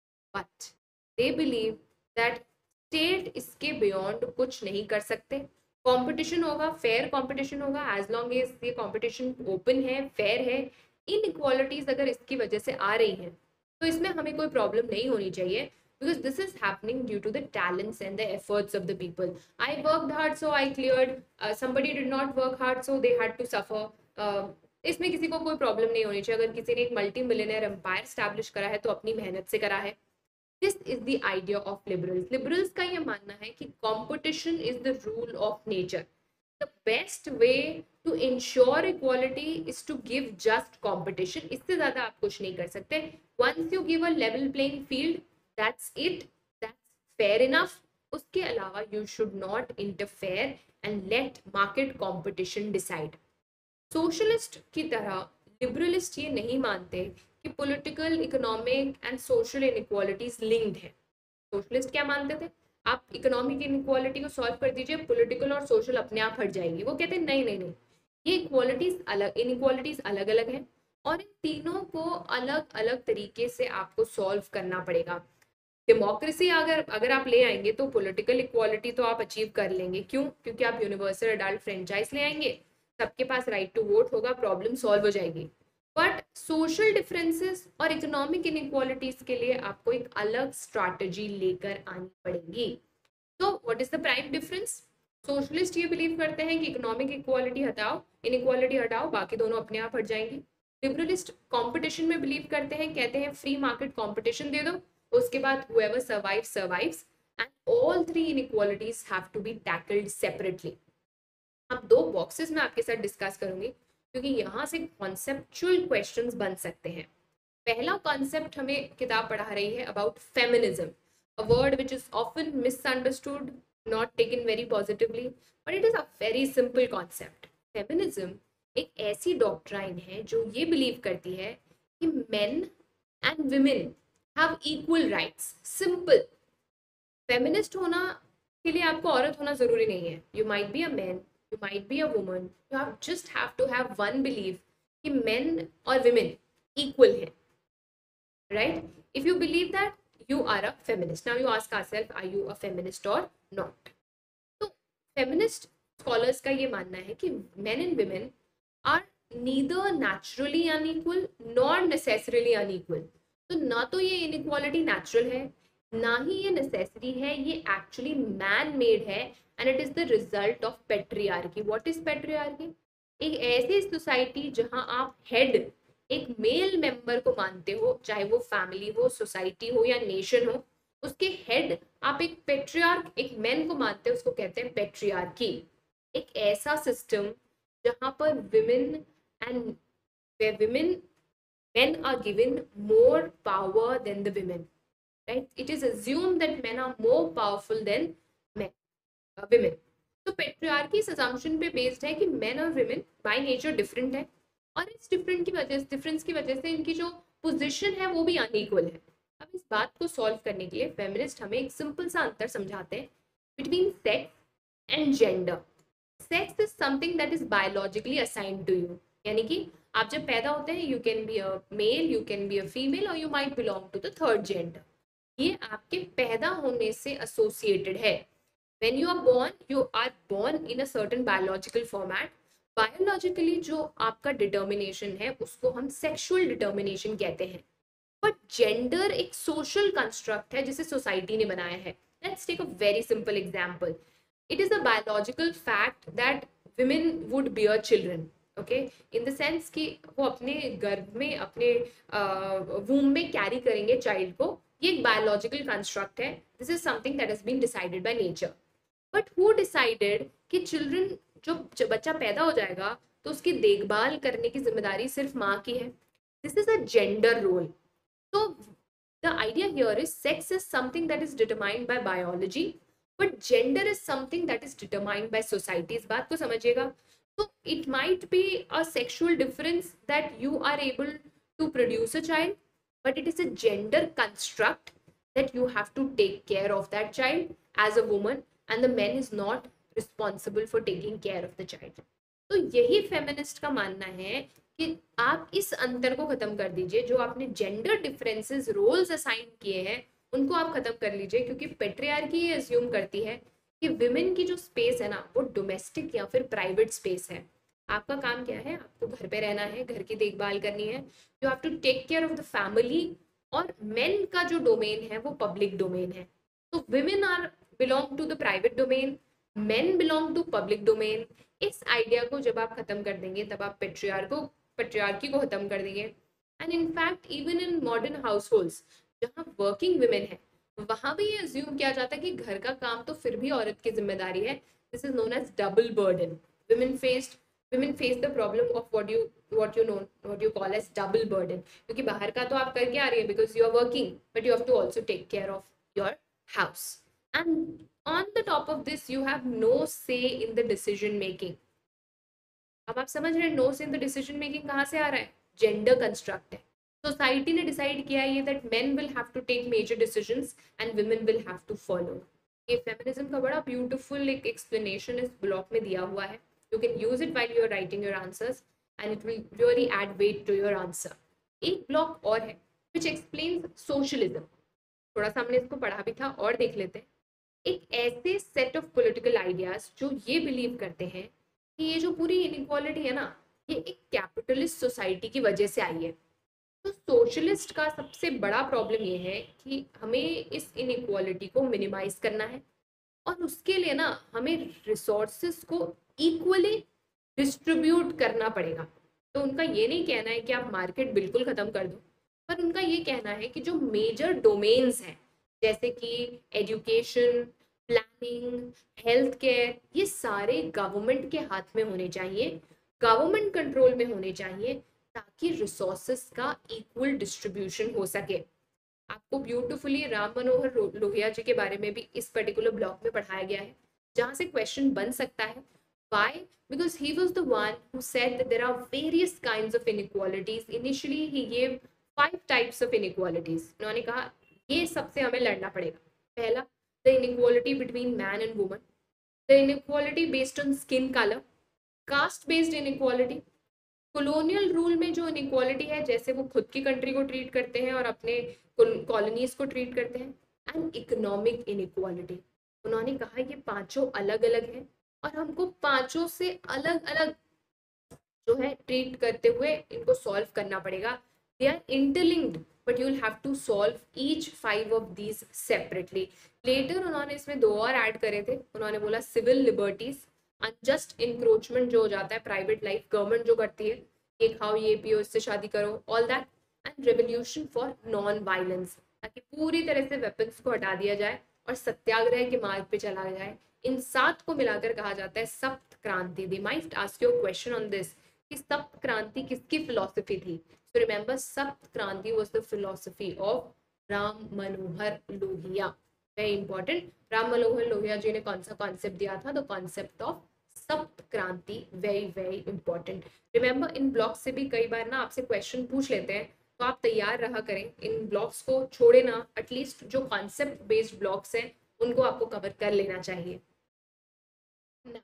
but they believe that state इसके बियॉन्ड कुछ नहीं कर सकते। कंपटीशन होगा, फेयर कंपटीशन होगा, एज लॉन्ग एज ये कंपटीशन ओपन है, फेयर है। इनइक्वालिटीज अगर इसकी वजह से आ रही हैं तो इसमें हमें कोई प्रॉब्लम नहीं होनी चाहिए, because this is happening due to the talents and the efforts of the people. I worked hard so I cleared, uh, somebody did not work hard so they had to suffer. uh, इसमें किसी को कोई problem नहीं होनी चाहिए। अगर किसी ने एक मल्टी मिलियनर एम्पायर स्टैब्लिश करा है तो अपनी मेहनत से करा है। This is the idea of liberals. Liberals का ये मानना है कि competition is the rule of nature. The best way to ensure equality is to give just competition, इससे ज्यादा आप कुछ नहीं कर सकते। Once you give a level playing field, that's it, that's fair enough. उसके अलावा you should not interfere and let market competition decide. Socialist की तरह लिबरलिस्ट ये नहीं मानते कि political, economic and social inequalities linked है। सोशलिस्ट क्या मानते थे, आप इकोनॉमिक इनइक्वालिटी को सॉल्व कर दीजिए, पॉलिटिकल और सोशल अपने आप हट जाएंगी। वो कहते हैं नहीं नहीं नहीं, ये इक्वालिटीज अलग, इनइक्वालिटीज अलग अलग हैं और इन तीनों को अलग अलग तरीके से आपको सॉल्व करना पड़ेगा। डेमोक्रेसी अगर अगर आप ले आएंगे तो पॉलिटिकल इक्वालिटी तो आप अचीव कर लेंगे। क्यों? क्योंकि आप यूनिवर्सल अडल्ट फ्रेंचाइज ले आएंगे, सबके पास राइट टू वोट होगा, प्रॉब्लम सॉल्व हो जाएगी। बट सोशल डिफरेंसेस और इकोनॉमिक इनइक्वालिटीज के लिए आपको एक अलग स्ट्रैटेजी लेकर आनी पड़ेगी। तो what is the prime difference? Socialist ये बिलीव करते हैं कि इकोनॉमिक इक्वालिटी हटाओ, इनइक्वालिटी हटाओ, बाकी दोनों अपने आप हट जाएंगी। लिबरलिस्ट कंपटीशन में बिलीव करते हैं, कहते हैं फ्री मार्केट कंपटीशन दे दो, उसके बाद whoever survives survives and all three inequalities have to be tackled separately। अब दो बॉक्सेस में आपके साथ डिस्कस करूंगी क्योंकि यहाँ से कॉन्सेप्चुअल क्वेश्चंस बन सकते हैं। पहला कॉन्सेप्ट हमें किताब पढ़ा रही है about feminism, a word which is often misunderstood, not taken very positively, but it is a very simple concept. Feminism एक ऐसी डॉक्ट्राइन है जो ये बिलीव करती है कि men and women have equal rights. Simple. Feminist होना के लिए आपको औरत होना जरूरी नहीं है। You might be a man, you might be a woman, you have just have to have one belief कि men और women equal हैं, right? If you believe that, you are a feminist. Now you ask yourself, are you a feminist or not? तो feminist scholars का ये मानना है कि men and women are neither naturally unequal nor necessarily unequal। तो ना तो ये inequality natural है, ना ही ये necessary है, ये actually man made है and it is the result of patriarchy। What is patriarchy? एक ऐसी सोसाइटी जहां आप हेड एक मेल मेंबर को मानते हो, चाहे वो फैमिली हो, सोसाइटी हो या नेशन हो, उसके हेड आप एक पेट्रियार्क, एक मैन को मानते हो, उसको कहते हैं पेट्रियार्की। एक ऐसा सिस्टम जहां पर women and women men are given more power than the women, right? It is assumed that men are more powerful than men, uh, women। तो पेट्रियार्की इस असम्पशन पे बेस्ड है कि मेन और वुमेन बाय नेचर डिफरेंट है, और इस different की वजह डिफरेंस की वजह से इनकी जो पोजीशन है वो भी अनइक्वल है। अब इस बात को सॉल्व करने के लिए फेमिनिस्ट हमें एक सिंपल सा अंतर समझाते हैं between sex and gender. Sex is something that is biologically assigned to you, यानी कि आप जब पैदा होते हैं you can be a male, you can be a female, और you might belong to the third gender. ये आपके पैदा होने से एसोसिएटेड है। when you are born you are born in a certain biological format। Biologically जो आपका determination है उसको हम सेक्सुअल डिटर्मिनेशन कहते हैं, बट जेंडर एक सोशल कंस्ट्रक्ट है जिसे सोसाइटी ने बनाया है। Let's take a very simple example. It is a biological fact that women would bear children, okay, in the sense कि वो अपने गर्भ में अपने वूम में कैरी करेंगे चाइल्ड को। ये एक बायोलॉजिकल कंस्ट्रक्ट है, this is something that has been decided by nature. But who decided कि चिल्ड्रन जो, जो बच्चा पैदा हो जाएगा तो उसकी देखभाल करने की जिम्मेदारी सिर्फ माँ की है? This is a gender role. तो the idea here is sex is something that is determined by biology, but gender is something that is determined by society. इस बात को समझिएगा। तो it might be a sexual difference that you are able to produce a child, but it is a gender construct that you have to take care of that child as a woman, and the man is not responsible for taking care of the child। तो यही feminist का मानना है कि आप इस अंतर को खत्म कर दीजिए, जो आपने जेंडर डिफरेंसेस रोल्स असाइन किए हैं उनको आप खत्म कर लीजिए, क्योंकि पेट्रियार्की ये अज्यूम करती है कि विमेन की जो स्पेस है ना वो डोमेस्टिक या फिर प्राइवेट स्पेस है। आपका काम क्या है? आपको घर पे रहना है, घर की देखभाल करनी है, you have to take care of the family. और मेन का जो डोमेन है वो पब्लिक डोमेन है। तो women are belong to the private domain, men belong to public domain. इस आइडिया को जब आप खत्म कर देंगे तब आप पेट्रियार को पेट्रियार्की को खत्म कर देंगे। And in fact even in modern households जहाँ वर्किंग विमेन है वहां भी ये अज्यूम किया जाता है कि घर का काम तो फिर भी औरत की जिम्मेदारी है। This is known as double burden. Women faced women face the problem of what you what you know what you call as double burden, क्योंकि बाहर का तो आप करके आ रही है because you are working, but you have to also take care of your house, and on the top of this you have no say in the decision making। अब आप समझ रहे हैं नो से इन द डिसीजन मेकिंग कहाँ से आ रहा है? जेंडर कंस्ट्रक्ट है। सोसाइटी ने डिसाइड किया है ये that men will have to take major decisions and women will have to follow. ये फेमिनिज्म का बड़ा ब्यूटीफुल एक एक्सप्लेनेशन इस ब्लॉग में दिया हुआ है। You can use it while you're writing your answers and it will really add weight to your answer। एक ब्लॉक और है which explains socialism। थोड़ा सा हमने इसको पढ़ा भी था और देख लेते हैं। एक ऐसे सेट ऑफ पॉलिटिकल आइडियाज जो ये बिलीव करते हैं कि ये जो पूरी इनइक्वालिटी है ना ये एक कैपिटलिस्ट सोसाइटी की वजह से आई है। तो सोशलिस्ट का सबसे बड़ा प्रॉब्लम ये है कि हमें इस इनइक्वालिटी को मिनिमाइज करना है, और उसके लिए ना हमें रिसोर्सेस को इक्वली डिस्ट्रीब्यूट करना पड़ेगा। तो उनका ये नहीं कहना है कि आप मार्केट बिल्कुल खत्म कर दो, पर उनका ये कहना है कि जो मेजर डोमेन्स हैं जैसे कि एजुकेशन, प्लानिंग, हेल्थ केयर, ये सारे गवर्नमेंट के हाथ में होने चाहिए, गवर्नमेंट कंट्रोल में होने चाहिए, ताकि रिसोर्सेस का इक्वल डिस्ट्रीब्यूशन हो सके। आपको ब्यूटीफुली राम मनोहर लोहिया जी के बारे में भी इस पर्टिकुलर ब्लॉग में पढ़ाया गया है, जहाँ से क्वेश्चन बन सकता है why, because he was the one who said that there are various kinds of inequalities। initially he gave five types of inequalities। उन्होंने कहा ये सबसे हमें लड़ना पड़ेगा। पहला, the inequality between man and woman, the inequality based on skin color, caste based inequality, colonial rule में जो इनइक्वालिटी है जैसे वो खुद की कंट्री को ट्रीट करते हैं और अपने कॉलोनीज को ट्रीट करते हैं, एंड इकोनॉमिक इनइक्वालिटी। उन्होंने कहा ये पांचों अलग अलग हैं और हमको पांचों से अलग अलग जो है ट्रीट करते हुए इनको सॉल्व करना पड़ेगा। They are interlinked but you will have to solve each five of these separately. Later उन्होंने इसमें दो और ऐड करे थे। उन्होंने बोला सिविल लिबर्टीज, अनजस्ट इंक्रोचमेंट जो हो जाता है प्राइवेट लाइफ गवर्नमेंट जो करती है, ये खाओ ये पियो इससे शादी करो, all that, and revolution for non violence, ताकि पूरी तरह से वेपन्स को हटा दिया जाए और सत्याग्रह के मार्ग पे चला जाए। इन सात को मिलाकर कहा जाता है Sapta Kranti. They might ask you a question on this कि सप्त क्रांति किसकी फिलॉसफी थी? सो remember Sapta Kranti was the philosophy of Ram Manohar Lohia. Very important. Ram Manohar Lohia ji ने कौन सा कॉन्सेप्ट दिया था? The concept of Sapta Kranti. Very very important. Remember, इन ब्लॉक्स से भी कई बार ना आपसे क्वेश्चन पूछ लेते हैं, तो आप तैयार रहा करें, इन ब्लॉक्स को छोड़े ना, एटलीस्ट जो कॉन्सेप्ट बेस्ड ब्लॉक्स हैं उनको आपको कवर कर लेना चाहिए ना।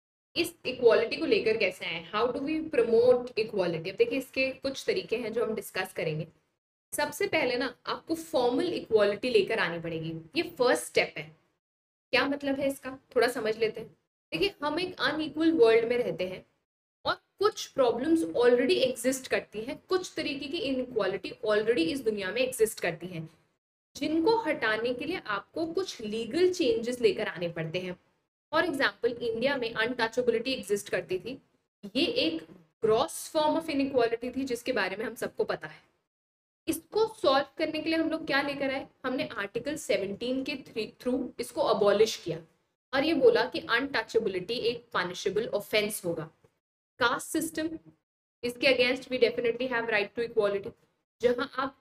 इस इक्वालिटी को लेकर कैसे आए, how do we promote equality? अब देखिए, इसके कुछ तरीके हैं जो हम डिस्कस करेंगे। सबसे पहले ना आपको फॉर्मल इक्वालिटी लेकर आनी पड़ेगी, ये फर्स्ट स्टेप है। क्या मतलब है इसका, थोड़ा समझ लेते हैं। देखिए, हम एक अनइक्वल वर्ल्ड में रहते हैं और कुछ प्रॉब्लम्स ऑलरेडी एग्जिस्ट करती हैं, कुछ तरीके की इनइक्वालिटी ऑलरेडी इस दुनिया में एग्जिस्ट करती हैं, जिनको हटाने के लिए आपको कुछ लीगल चेंजेस लेकर आने पड़ते हैं। फॉर एग्जाम्पल, इंडिया में अनटचेबिलिटी एग्जिस्ट करती थी। ये एक ग्रॉस फॉर्म ऑफ इनइक्वालिटी थी जिसके बारे में हम सबको पता है। इसको सॉल्व करने के लिए हम लोग क्या लेकर आए? हमने आर्टिकल सेवनटीन के थ्रू इसको अबॉलिश किया और ये बोला कि अनटचेबिलिटी एक पनिशेबल ऑफेंस होगा। कास्ट सिस्टम, इसके against we definitely have right to equality. जहां आप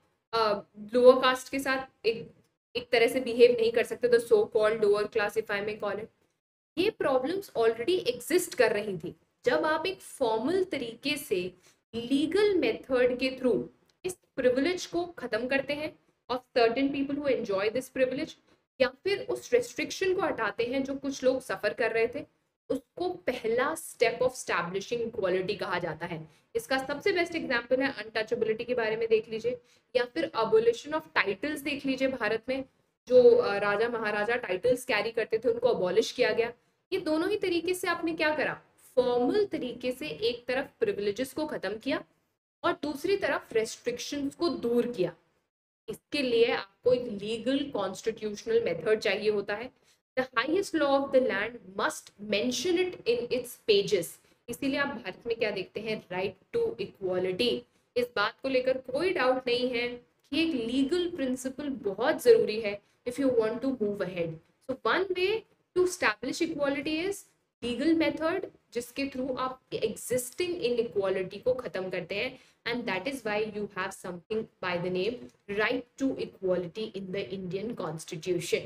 लोअर कास्ट के साथ एक एक तरह से बिहेव नहीं कर सकते, the so called lower class, if I may call it. ये प्रॉब्लम्स ऑलरेडी एग्जिस्ट कर रही थी। जब आप एक फॉर्मल तरीके से लीगल मेथड के थ्रू इस प्रिविलेज को खत्म करते हैं of certain people who enjoy this privilege, या फिर उस रेस्ट्रिक्शन को हटाते हैं जो कुछ लोग सफर कर रहे थे, उसको पहला स्टेप ऑफ स्टैब्लिशिंग इक्वालिटी कहा जाता है। इसका सबसे बेस्ट एग्जांपल है अनटचेबिलिटी के बारे में देख लीजिए, या फिर अबोलिशन ऑफ टाइटल्स देख लीजिए। भारत में जो राजा महाराजा टाइटल्स कैरी करते थे उनको अबॉलिश किया गया। ये दोनों ही तरीके से आपने क्या करा? फॉर्मल तरीके से एक तरफ प्रिविलेजेस को खत्म किया और दूसरी तरफ रेस्ट्रिक्शंस को दूर किया। इसके लिए आपको एक लीगल कॉन्स्टिट्यूशनल मेथड चाहिए होता है। The highest law of the land must mention it in its pages. इसीलिए आप भारत में क्या देखते हैं? Right to equality. इस बात को लेकर कोई डाउट नहीं है कि एक लीगल प्रिंसिपल बहुत जरूरी है if you want to move ahead. So one way to establish equality is legal method, जिसके थ्रू आप एग्जिस्टिंग इनइक्वालिटी को खत्म करते हैं, and that is why you have something by the name right to equality in the Indian Constitution.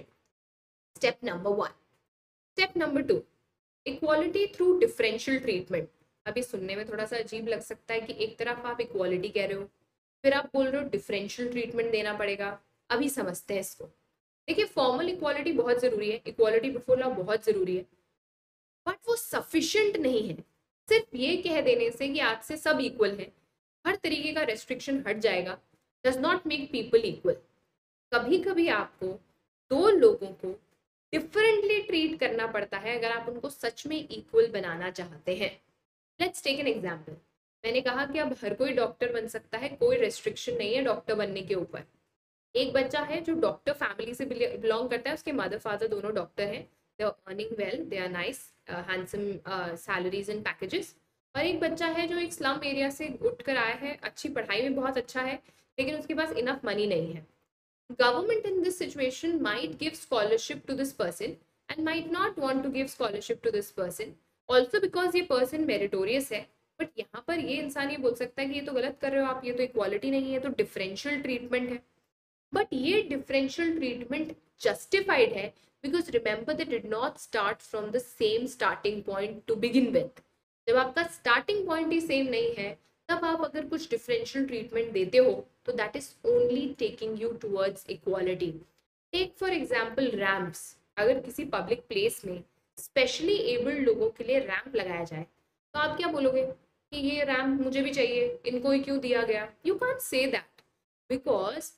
Step number one. Step number two, equality through differential treatment. अभी सुनने में थोड़ा सा अजीब लग सकता है कि एक तरफ आप इक्वालिटी कह रहे हो, फिर आप बोल रहे हो डिफरेंशियल ट्रीटमेंट देना पड़ेगा। अभी समझते हैं इसको। देखिए, फॉर्मल इक्वालिटी बहुत जरूरी है, इक्वालिटी बिफोर लॉ बहुत जरूरी है, बट वो सफिशिएंट नहीं है। सिर्फ ये कह देने से कि आज से सब इक्वल है, हर तरीके का रेस्ट्रिक्शन हट जाएगा, does not make people equal. कभी कभी आपको दो लोगों को डिफरेंटली ट्रीट करना पड़ता है अगर आप उनको सच में इक्वल बनाना चाहते हैं। Let's take an example. मैंने कहा कि अब हर कोई डॉक्टर बन सकता है, कोई रेस्ट्रिक्शन नहीं है डॉक्टर बनने के ऊपर। एक बच्चा है जो डॉक्टर फैमिली से बिलोंग करता है, उसके मदर फादर दोनों डॉक्टर हैं, they are earning well, they are nice, handsome salaries and packages. और एक बच्चा है जो एक स्लम एरिया से उठकर आया है, अच्छी पढ़ाई में बहुत अच्छा है, लेकिन उसके पास इनफ मनी नहीं है। Government in this situation might give scholarship to this person and might not want to give scholarship to this person, also because ये पर्सन मेरिटोरियस है। बट यहाँ पर ये इंसान ये बोल सकता है कि ये तो गलत कर रहे हो आप, ये तो इक्वालिटी नहीं है, तो डिफरेंशियल ट्रीटमेंट है। बट ये डिफरेंशियल ट्रीटमेंट जस्टिफाइड है because remember they did not start from the same starting point to begin with. जब आपका स्टार्टिंग पॉइंट ही सेम नहीं है, तब आप अगर कुछ डिफरेंशियल ट्रीटमेंट देते हो तो that is only taking you towards equality. Take for example ramps. अगर किसी पब्लिक प्लेस में स्पेशली एबल्ड लोगों के लिए रैंप लगाया जाए, तो आप क्या बोलोगे कि ये रैंप मुझे भी चाहिए, इनको ही क्यों दिया गया? You can't say that, because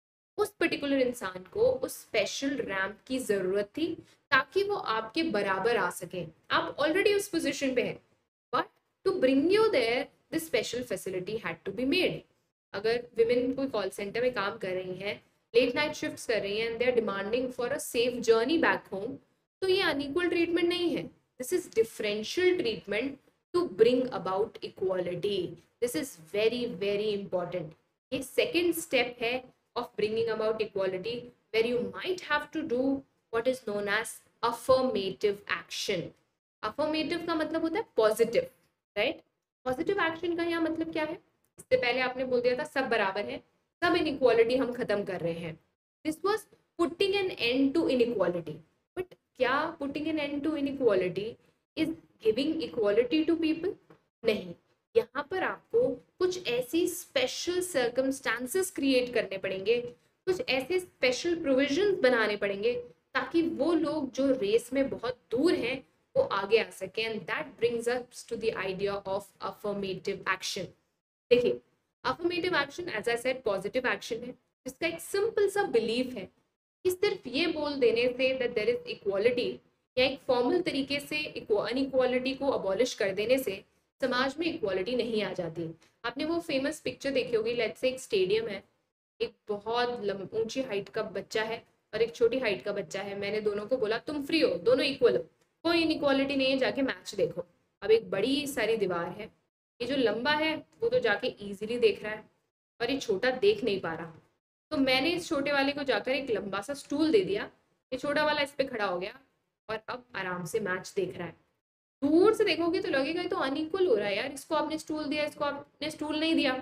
उस पर्टिकुलर इंसान को उस स्पेशल रैंप की जरूरत थी ताकि वो आपके बराबर आ सके। आप ऑलरेडी उस पोजीशन पे हैं, but to bring you there this special facility had to be made. अगर विमेन कोई कॉल सेंटर में काम कर रही हैं, लेट नाइट शिफ्ट्स कर रही हैं, and they are demanding for a safe journey back home, तो ये अनइक्वल ट्रीटमेंट नहीं है, this is differential treatment to bring about equality. This is very very important. ये सेकेंड स्टेप है of bringing about equality, where you might have to do what is known as affirmative action. Affirmative का मतलब होता है positive, right? Positive action का यहाँ मतलब क्या है? इससे पहले आपने बोल दिया था सब बराबर है, सब इनइक्वालिटी हम खत्म कर रहे हैं। This was putting an end to inequality. But क्या putting an end to inequality is giving equality to people? नहीं, यहाँ पर आपको कुछ ऐसी स्पेशल सर्कमस्टांसेस क्रिएट करने पड़ेंगे, कुछ ऐसे स्पेशल प्रोविजंस बनाने पड़ेंगे ताकि वो लोग जो रेस में बहुत दूर हैं वो आगे आ सके। And that brings us to the idea of affirmative action. देखिए, affirmative action as I said positive action है, जिसका एक सिंपल सा बिलीफ है कि सिर्फ ये बोल देने say that there is equality या एक फॉर्मल तरीके से अनइक्वालिटी को अबॉलिश कर देने से समाज में इक्वालिटी नहीं आ जाती। आपने वो फेमस पिक्चर देखी होगी, लेट्स से एक स्टेडियम है, एक बहुत ऊंची हाइट का बच्चा है और एक छोटी हाइट का बच्चा है। मैंने दोनों को बोला तुम फ्री हो, दोनों इक्वल हो, कोई इनइक्वालिटी नहीं है, जाके मैच देखो। अब एक बड़ी सारी दीवार है, ये जो लंबा है वो तो जाके इजीली देख रहा है और ये छोटा देख नहीं पा रहा। तो मैंने इस छोटे वाले को जाकर एक लंबा सा स्टूल दे दिया, ये छोटा वाला इस पे खड़ा हो गया और अब आराम से मैच देख रहा है। दूर से देखोगे तो लगेगा तो अनइक्वल हो रहा है यार, इसको आपने स्टूल दिया, इसको आपने स्टूल नहीं दिया।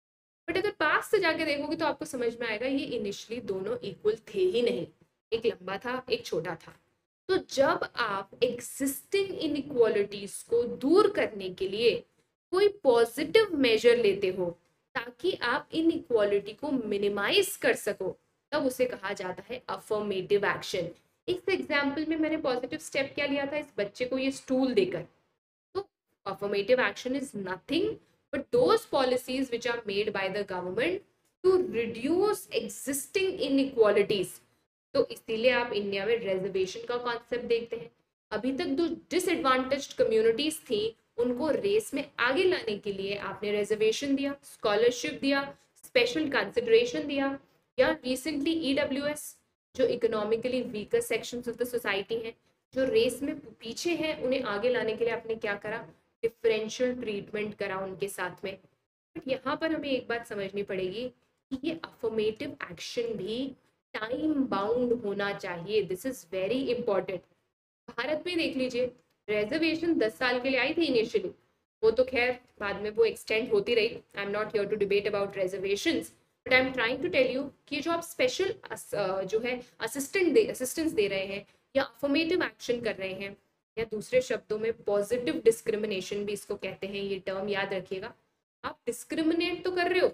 बट अगर पास से जाके देखोगे तो आपको समझ में आएगा ये इनिशियली दोनों इक्वल थे ही नहीं, एक लंबा था एक छोटा था। तो जब आप एग्जिस्टिंग इनइक्वालिटीज को दूर करने के लिए कोई पॉजिटिव मेजर लेते हो ताकि आप इनइक्वालिटी को मिनिमाइज कर सको, तब उसे कहा जाता है अफर्मेटिव एक्शन। इस एग्जाम्पल में मैंने पॉजिटिव स्टेप क्या लिया था, इस बच्चे को ये स्टूल देकर। तो affirmative action is nothing but those policies which are made by the government to reduce existing inequalities। तो इसीलिए आप इंडिया में रिजर्वेशन का कॉन्सेप्ट देखते हैं। अभी तक जो डिसएडवांटेज्ड कम्युनिटीज थी उनको रेस में आगे लाने के लिए आपने रिजर्वेशन दिया, स्कॉलरशिप दिया, स्पेशल कंसिडरेशन दिया, या रिसेंटली ईडब्ल्यूएस जो economically weaker sections of the society हैं, जो रेस में पीछे हैं, उन्हें आगे लाने के लिए आपने क्या करा, डिफरेंशियल ट्रीटमेंट करा उनके साथ में। बट यहाँ पर हमें एक बात समझनी पड़ेगी कि ये अफर्मेटिव एक्शन भी टाइम बाउंड होना चाहिए। This is very important. Bharat में देख लीजिए, रिजर्वेशन दस साल के लिए आई थी इनिशियली, वो तो खैर बाद में वो एक्सटेंड होती रही। I am not here to debate about reservations, but I am trying to tell you कि जो आप स्पेशल जो है असिस्टेंट दे असिस्टेंस दे रहे हैं या अफर्मेटिव एक्शन कर रहे हैं, या दूसरे शब्दों में पॉजिटिव डिस्क्रिमिनेशन भी इसको कहते हैं, ये टर्म याद रखिएगा। आप डिस्क्रिमिनेट तो कर रहे हो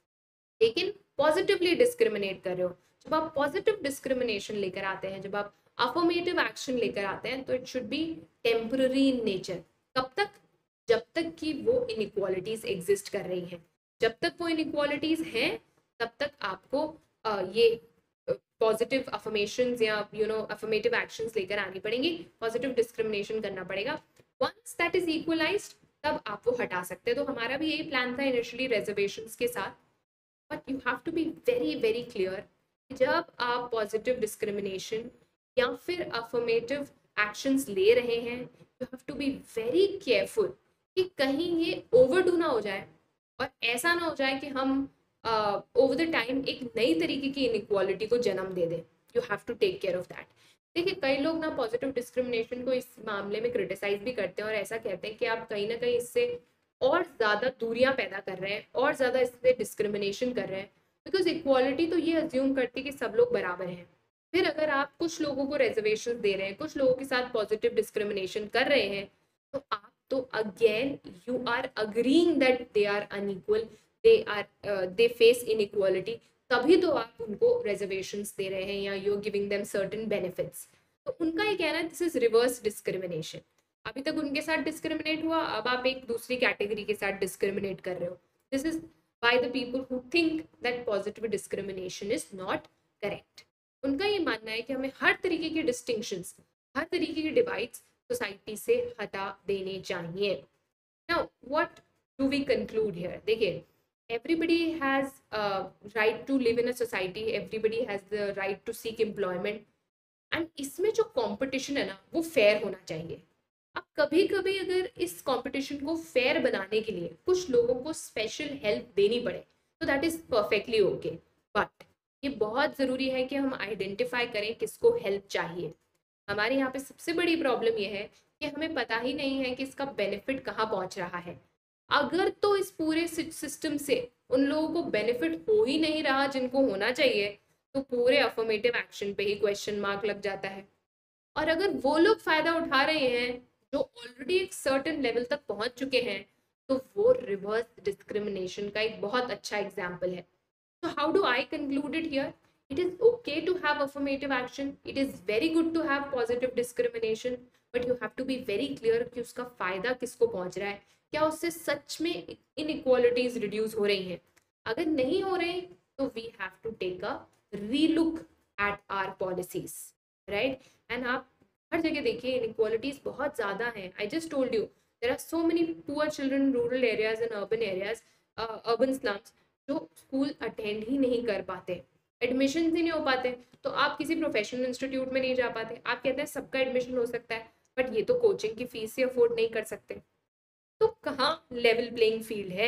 लेकिन पॉजिटिवली डिस्क्रिमिनेट कर रहे हो। जब आप पॉजिटिव डिस्क्रिमिनेशन लेकर आते हैं, जब आप अफर्मेटिव एक्शन लेकर आते हैं, तो it should be temporary in nature. कब तक? जब तक कि वो इनइक्वालिटीज एग्जिस्ट कर रही हैं। जब तक वो इनइक्वालिटीज हैं तब तक आपको आ, ये पॉजिटिव अफर्मेशंस या यू नो अफर्मेटिव एक्शंस लेकर आनी पड़ेंगी, पॉजिटिव डिस्क्रिमिनेशन करना पड़ेगा। वंस दैट इज इक्वलाइज्ड तब आप वो हटा सकते हैं। तो हमारा भी यही प्लान था इनिशियली रिजर्वेशंस के साथ। But you have to be very very clear कि जब आप पॉजिटिव डिस्क्रिमिनेशन या फिर अफर्मेटिव एक्शंस ले रहे हैं, you have to be very careful कि कहीं ये ओवरडू ना हो जाए और ऐसा ना हो जाए कि हम ओवर द टाइम एक नई तरीके की इनइक्वालिटी को जन्म दे दें। You have to take care of that. देखिए, कई लोग ना पॉजिटिव डिस्क्रिमिनेशन को इस मामले में क्रिटिसाइज भी करते हैं और ऐसा कहते हैं कि आप कहीं ना कहीं इससे और ज़्यादा दूरियां पैदा कर रहे हैं और ज़्यादा इससे डिस्क्रिमिनेशन कर रहे हैं। बिकॉज इक्वालिटी तो ये अज्यूम करती है कि सब लोग बराबर हैं। फिर अगर आप कुछ लोगों को रिजर्वेशन दे रहे हैं, कुछ लोगों के साथ पॉजिटिव डिस्क्रिमिनेशन कर रहे हैं, तो आप तो again you are agreeing that they are unequal, they are they face inequality. तभी तो आप उनको रिजर्वेशंस दे रहे हैं या you are giving them certain benefits. तो उनका ये कहना है दिस इज रिवर्स डिस्क्रिमिनेशन। अभी तक उनके साथ डिस्क्रिमिनेट हुआ, अब आप एक दूसरी कैटेगरी के साथ डिस्क्रिमिनेट कर रहे हो। This is by the people who think that positive discrimination is not correct. उनका ये मानना है कि हमें हर तरीके के डिस्टिंक्शंस, हर तरीके के डिवाइड्स सोसाइटी से हटा देने चाहिए। Now what do we conclude here? देखिए, everybody has a right to live in a society, everybody has the right to seek employment, and इसमें जो कंपटीशन है ना वो फेयर होना चाहिए। अब कभी कभी अगर इस कंपटीशन को फेयर बनाने के लिए कुछ लोगों को स्पेशल हेल्प देनी पड़े तो that is perfectly okay. But ये बहुत ज़रूरी है कि हम आइडेंटिफाई करें किसको हेल्प चाहिए। हमारे यहाँ पे सबसे बड़ी प्रॉब्लम ये है कि हमें पता ही नहीं है कि इसका बेनिफिट कहाँ पहुँच रहा है। अगर तो इस पूरे सिस्टम से उन लोगों को बेनिफिट हो ही नहीं रहा जिनको होना चाहिए, तो पूरे अफर्मेटिव एक्शन पे ही क्वेश्चन मार्क लग जाता है। और अगर वो लोग फायदा उठा रहे हैं जो ऑलरेडी एक सर्टेन लेवल तक पहुंच चुके हैं, तो वो रिवर्स डिस्क्रिमिनेशन का एक बहुत अच्छा एग्जाम्पल है। So how do I conclude it here? It is okay to have affirmative action. It is very good to have positive discrimination, but you have to be very clear कि उसका फायदा किसको पहुंच रहा है, क्या उससे सच में inequalities reduce हो रही हैं। अगर नहीं हो रहे तो we have to take a relook at our policies, right? And आप हर जगह देखिए inequalities बहुत ज़्यादा हैं। I just told you there are so many poor children in rural areas and urban areas, uh, urban slums, जो school attend ही नहीं कर पाते, एडमिशन ही नहीं हो पाते। तो आप किसी प्रोफेशनल इंस्टीट्यूट में नहीं जा पाते, आप कहते हैं सबका एडमिशन हो सकता है, बट ये तो कोचिंग की फीस ही अफोर्ड नहीं कर सकते। तो कहाँ लेवल प्लेइंग फील्ड है,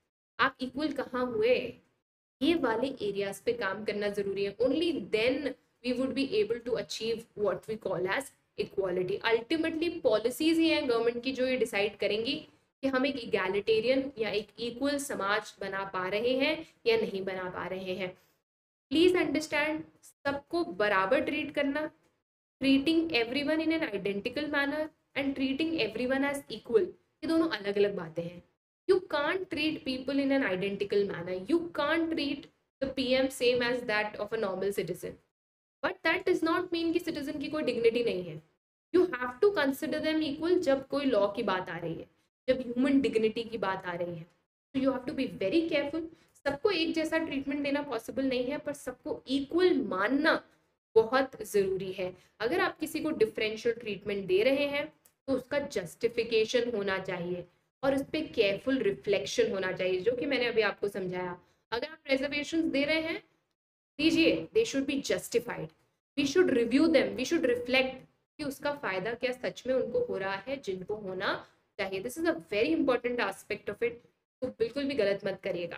आप इक्वल कहाँ हुए? ये वाले एरियाज पे काम करना जरूरी है। Only then we would be able to achieve what we call as equality. Ultimately policies ही हैं गवर्नमेंट की जो ये डिसाइड करेंगी कि हम एक इगैलिटेरियन या एक इक्वल समाज बना पा रहे हैं या नहीं बना पा रहे हैं। प्लीज अंडरस्टैंड, सबको बराबर ट्रीट करना, treating everyone in an identical manner and treating everyone as equal, ये दोनों अलग अलग बातें हैं। You can't treat people in an identical manner, you can't treat the PM same as that of a normal citizen, but that does not mean कि citizen की कोई dignity नहीं है। You have to consider them equal जब कोई law की बात आ रही है, जब ह्यूमन डिग्निटी की बात आ रही है। तो you have to be very careful. सबको एक जैसा ट्रीटमेंट देना पॉसिबल नहीं है, पर सबको इक्वल मानना बहुत ज़रूरी है। अगर आप किसी को डिफरेंशियल ट्रीटमेंट दे रहे हैं तो उसका जस्टिफिकेशन होना चाहिए और उस पर केयरफुल रिफ्लेक्शन होना चाहिए, जो कि मैंने अभी आपको समझाया। अगर आप रिजर्वेशन दे रहे हैं, दीजिए, they should be justified, we should review them, we should reflect कि उसका फ़ायदा क्या सच में उनको हो रहा है जिनको होना चाहिए। This is a very important aspect of it, तो बिल्कुल भी गलत मत करिएगा।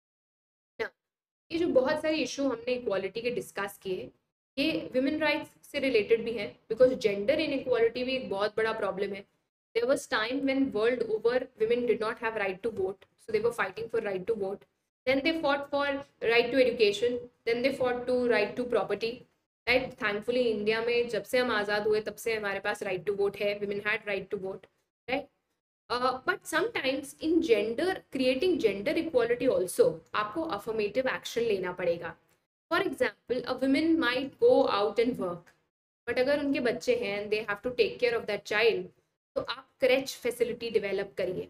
ये जो बहुत सारे इशू हमने इक्वालिटी के डिस्कस किए, ये विमेन राइट्स से रिलेटेड भी हैं, बिकॉज जेंडर इन इक्वालिटी भी एक बहुत बड़ा प्रॉब्लम है। There was time when world over women did not have right to vote, so they were fighting for right to vote, then they fought for right to education, then they fought to right to property, right? Thankfully India में जब से हम आज़ाद हुए तब से हमारे पास right to vote है, women had right to vote, right? Uh, but sometimes in gender creating gender equality also आपको affirmative action लेना पड़ेगा। For example, a woman might go out and work, but अगर उनके बच्चे हैं, they have to take care of that child, तो आप crèche facility develop करिए।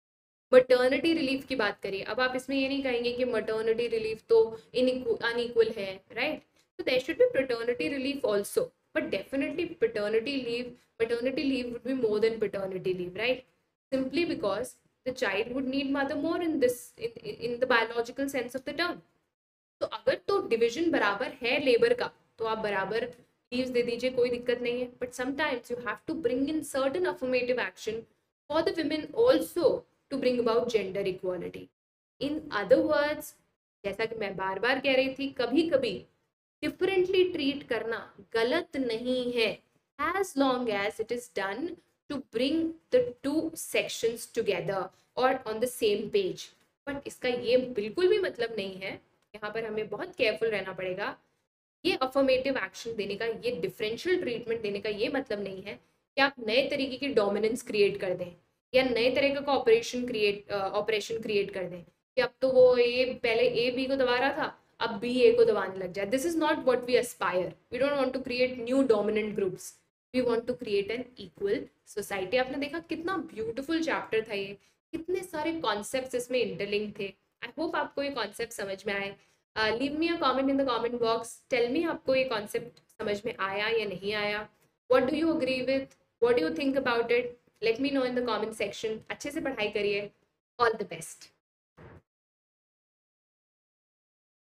maternity relief की बात करिए। अब आप इसमें ये नहीं कहेंगे कि maternity relief तो unequal है, right? So there should be paternity relief also, but definitely paternity leave, maternity leave would be more than paternity leave, right? Simply because the child would need mother more in this in, in the biological sense of the term. तो अगर तो division बराबर है labour का, तो आप बराबर leaves दे दीजिए, कोई दिक्कत नहीं है। But sometimes you have to bring in certain affirmative action for the women also to bring about gender equality. In other words, जैसा कि मैं बार बार कह रही थी, कभी कभी डिफरेंटली ट्रीट करना गलत नहीं है, as long as it is done to bring the two sections together or on the same page. but इसका ये बिल्कुल भी मतलब नहीं है, यहाँ पर हमें बहुत केयरफुल रहना पड़ेगा। ये अफर्मेटिव एक्शन देने का, ये डिफरेंशियल ट्रीटमेंट देने का ये मतलब नहीं है कि आप नए तरीके की डोमिनेंस क्रिएट कर दें या नए तरह का ऑपरेशन क्रिएट ऑपरेशन क्रिएट कर दें कि अब तो वो ए पहले ए बी को दबा रहा था, अब बी ए को दबाने लग जाए। This is not what we aspire. We don't want to create new dominant groups, we want to create an equal society. आपने देखा कितना ब्यूटीफुल चैप्टर था ये, कितने सारे कॉन्सेप्ट्स इसमें इंटरलिंक थे। आई होप आपको ये कॉन्सेप्ट समझ में आए। Leave me a comment in the comment box, tell me आपको ये कॉन्सेप्ट समझ में आया या नहीं आया। What do you agree with, what do you think about it, let me know in the comment section. अच्छे से पढ़ाई करिए, ऑल द बेस्ट।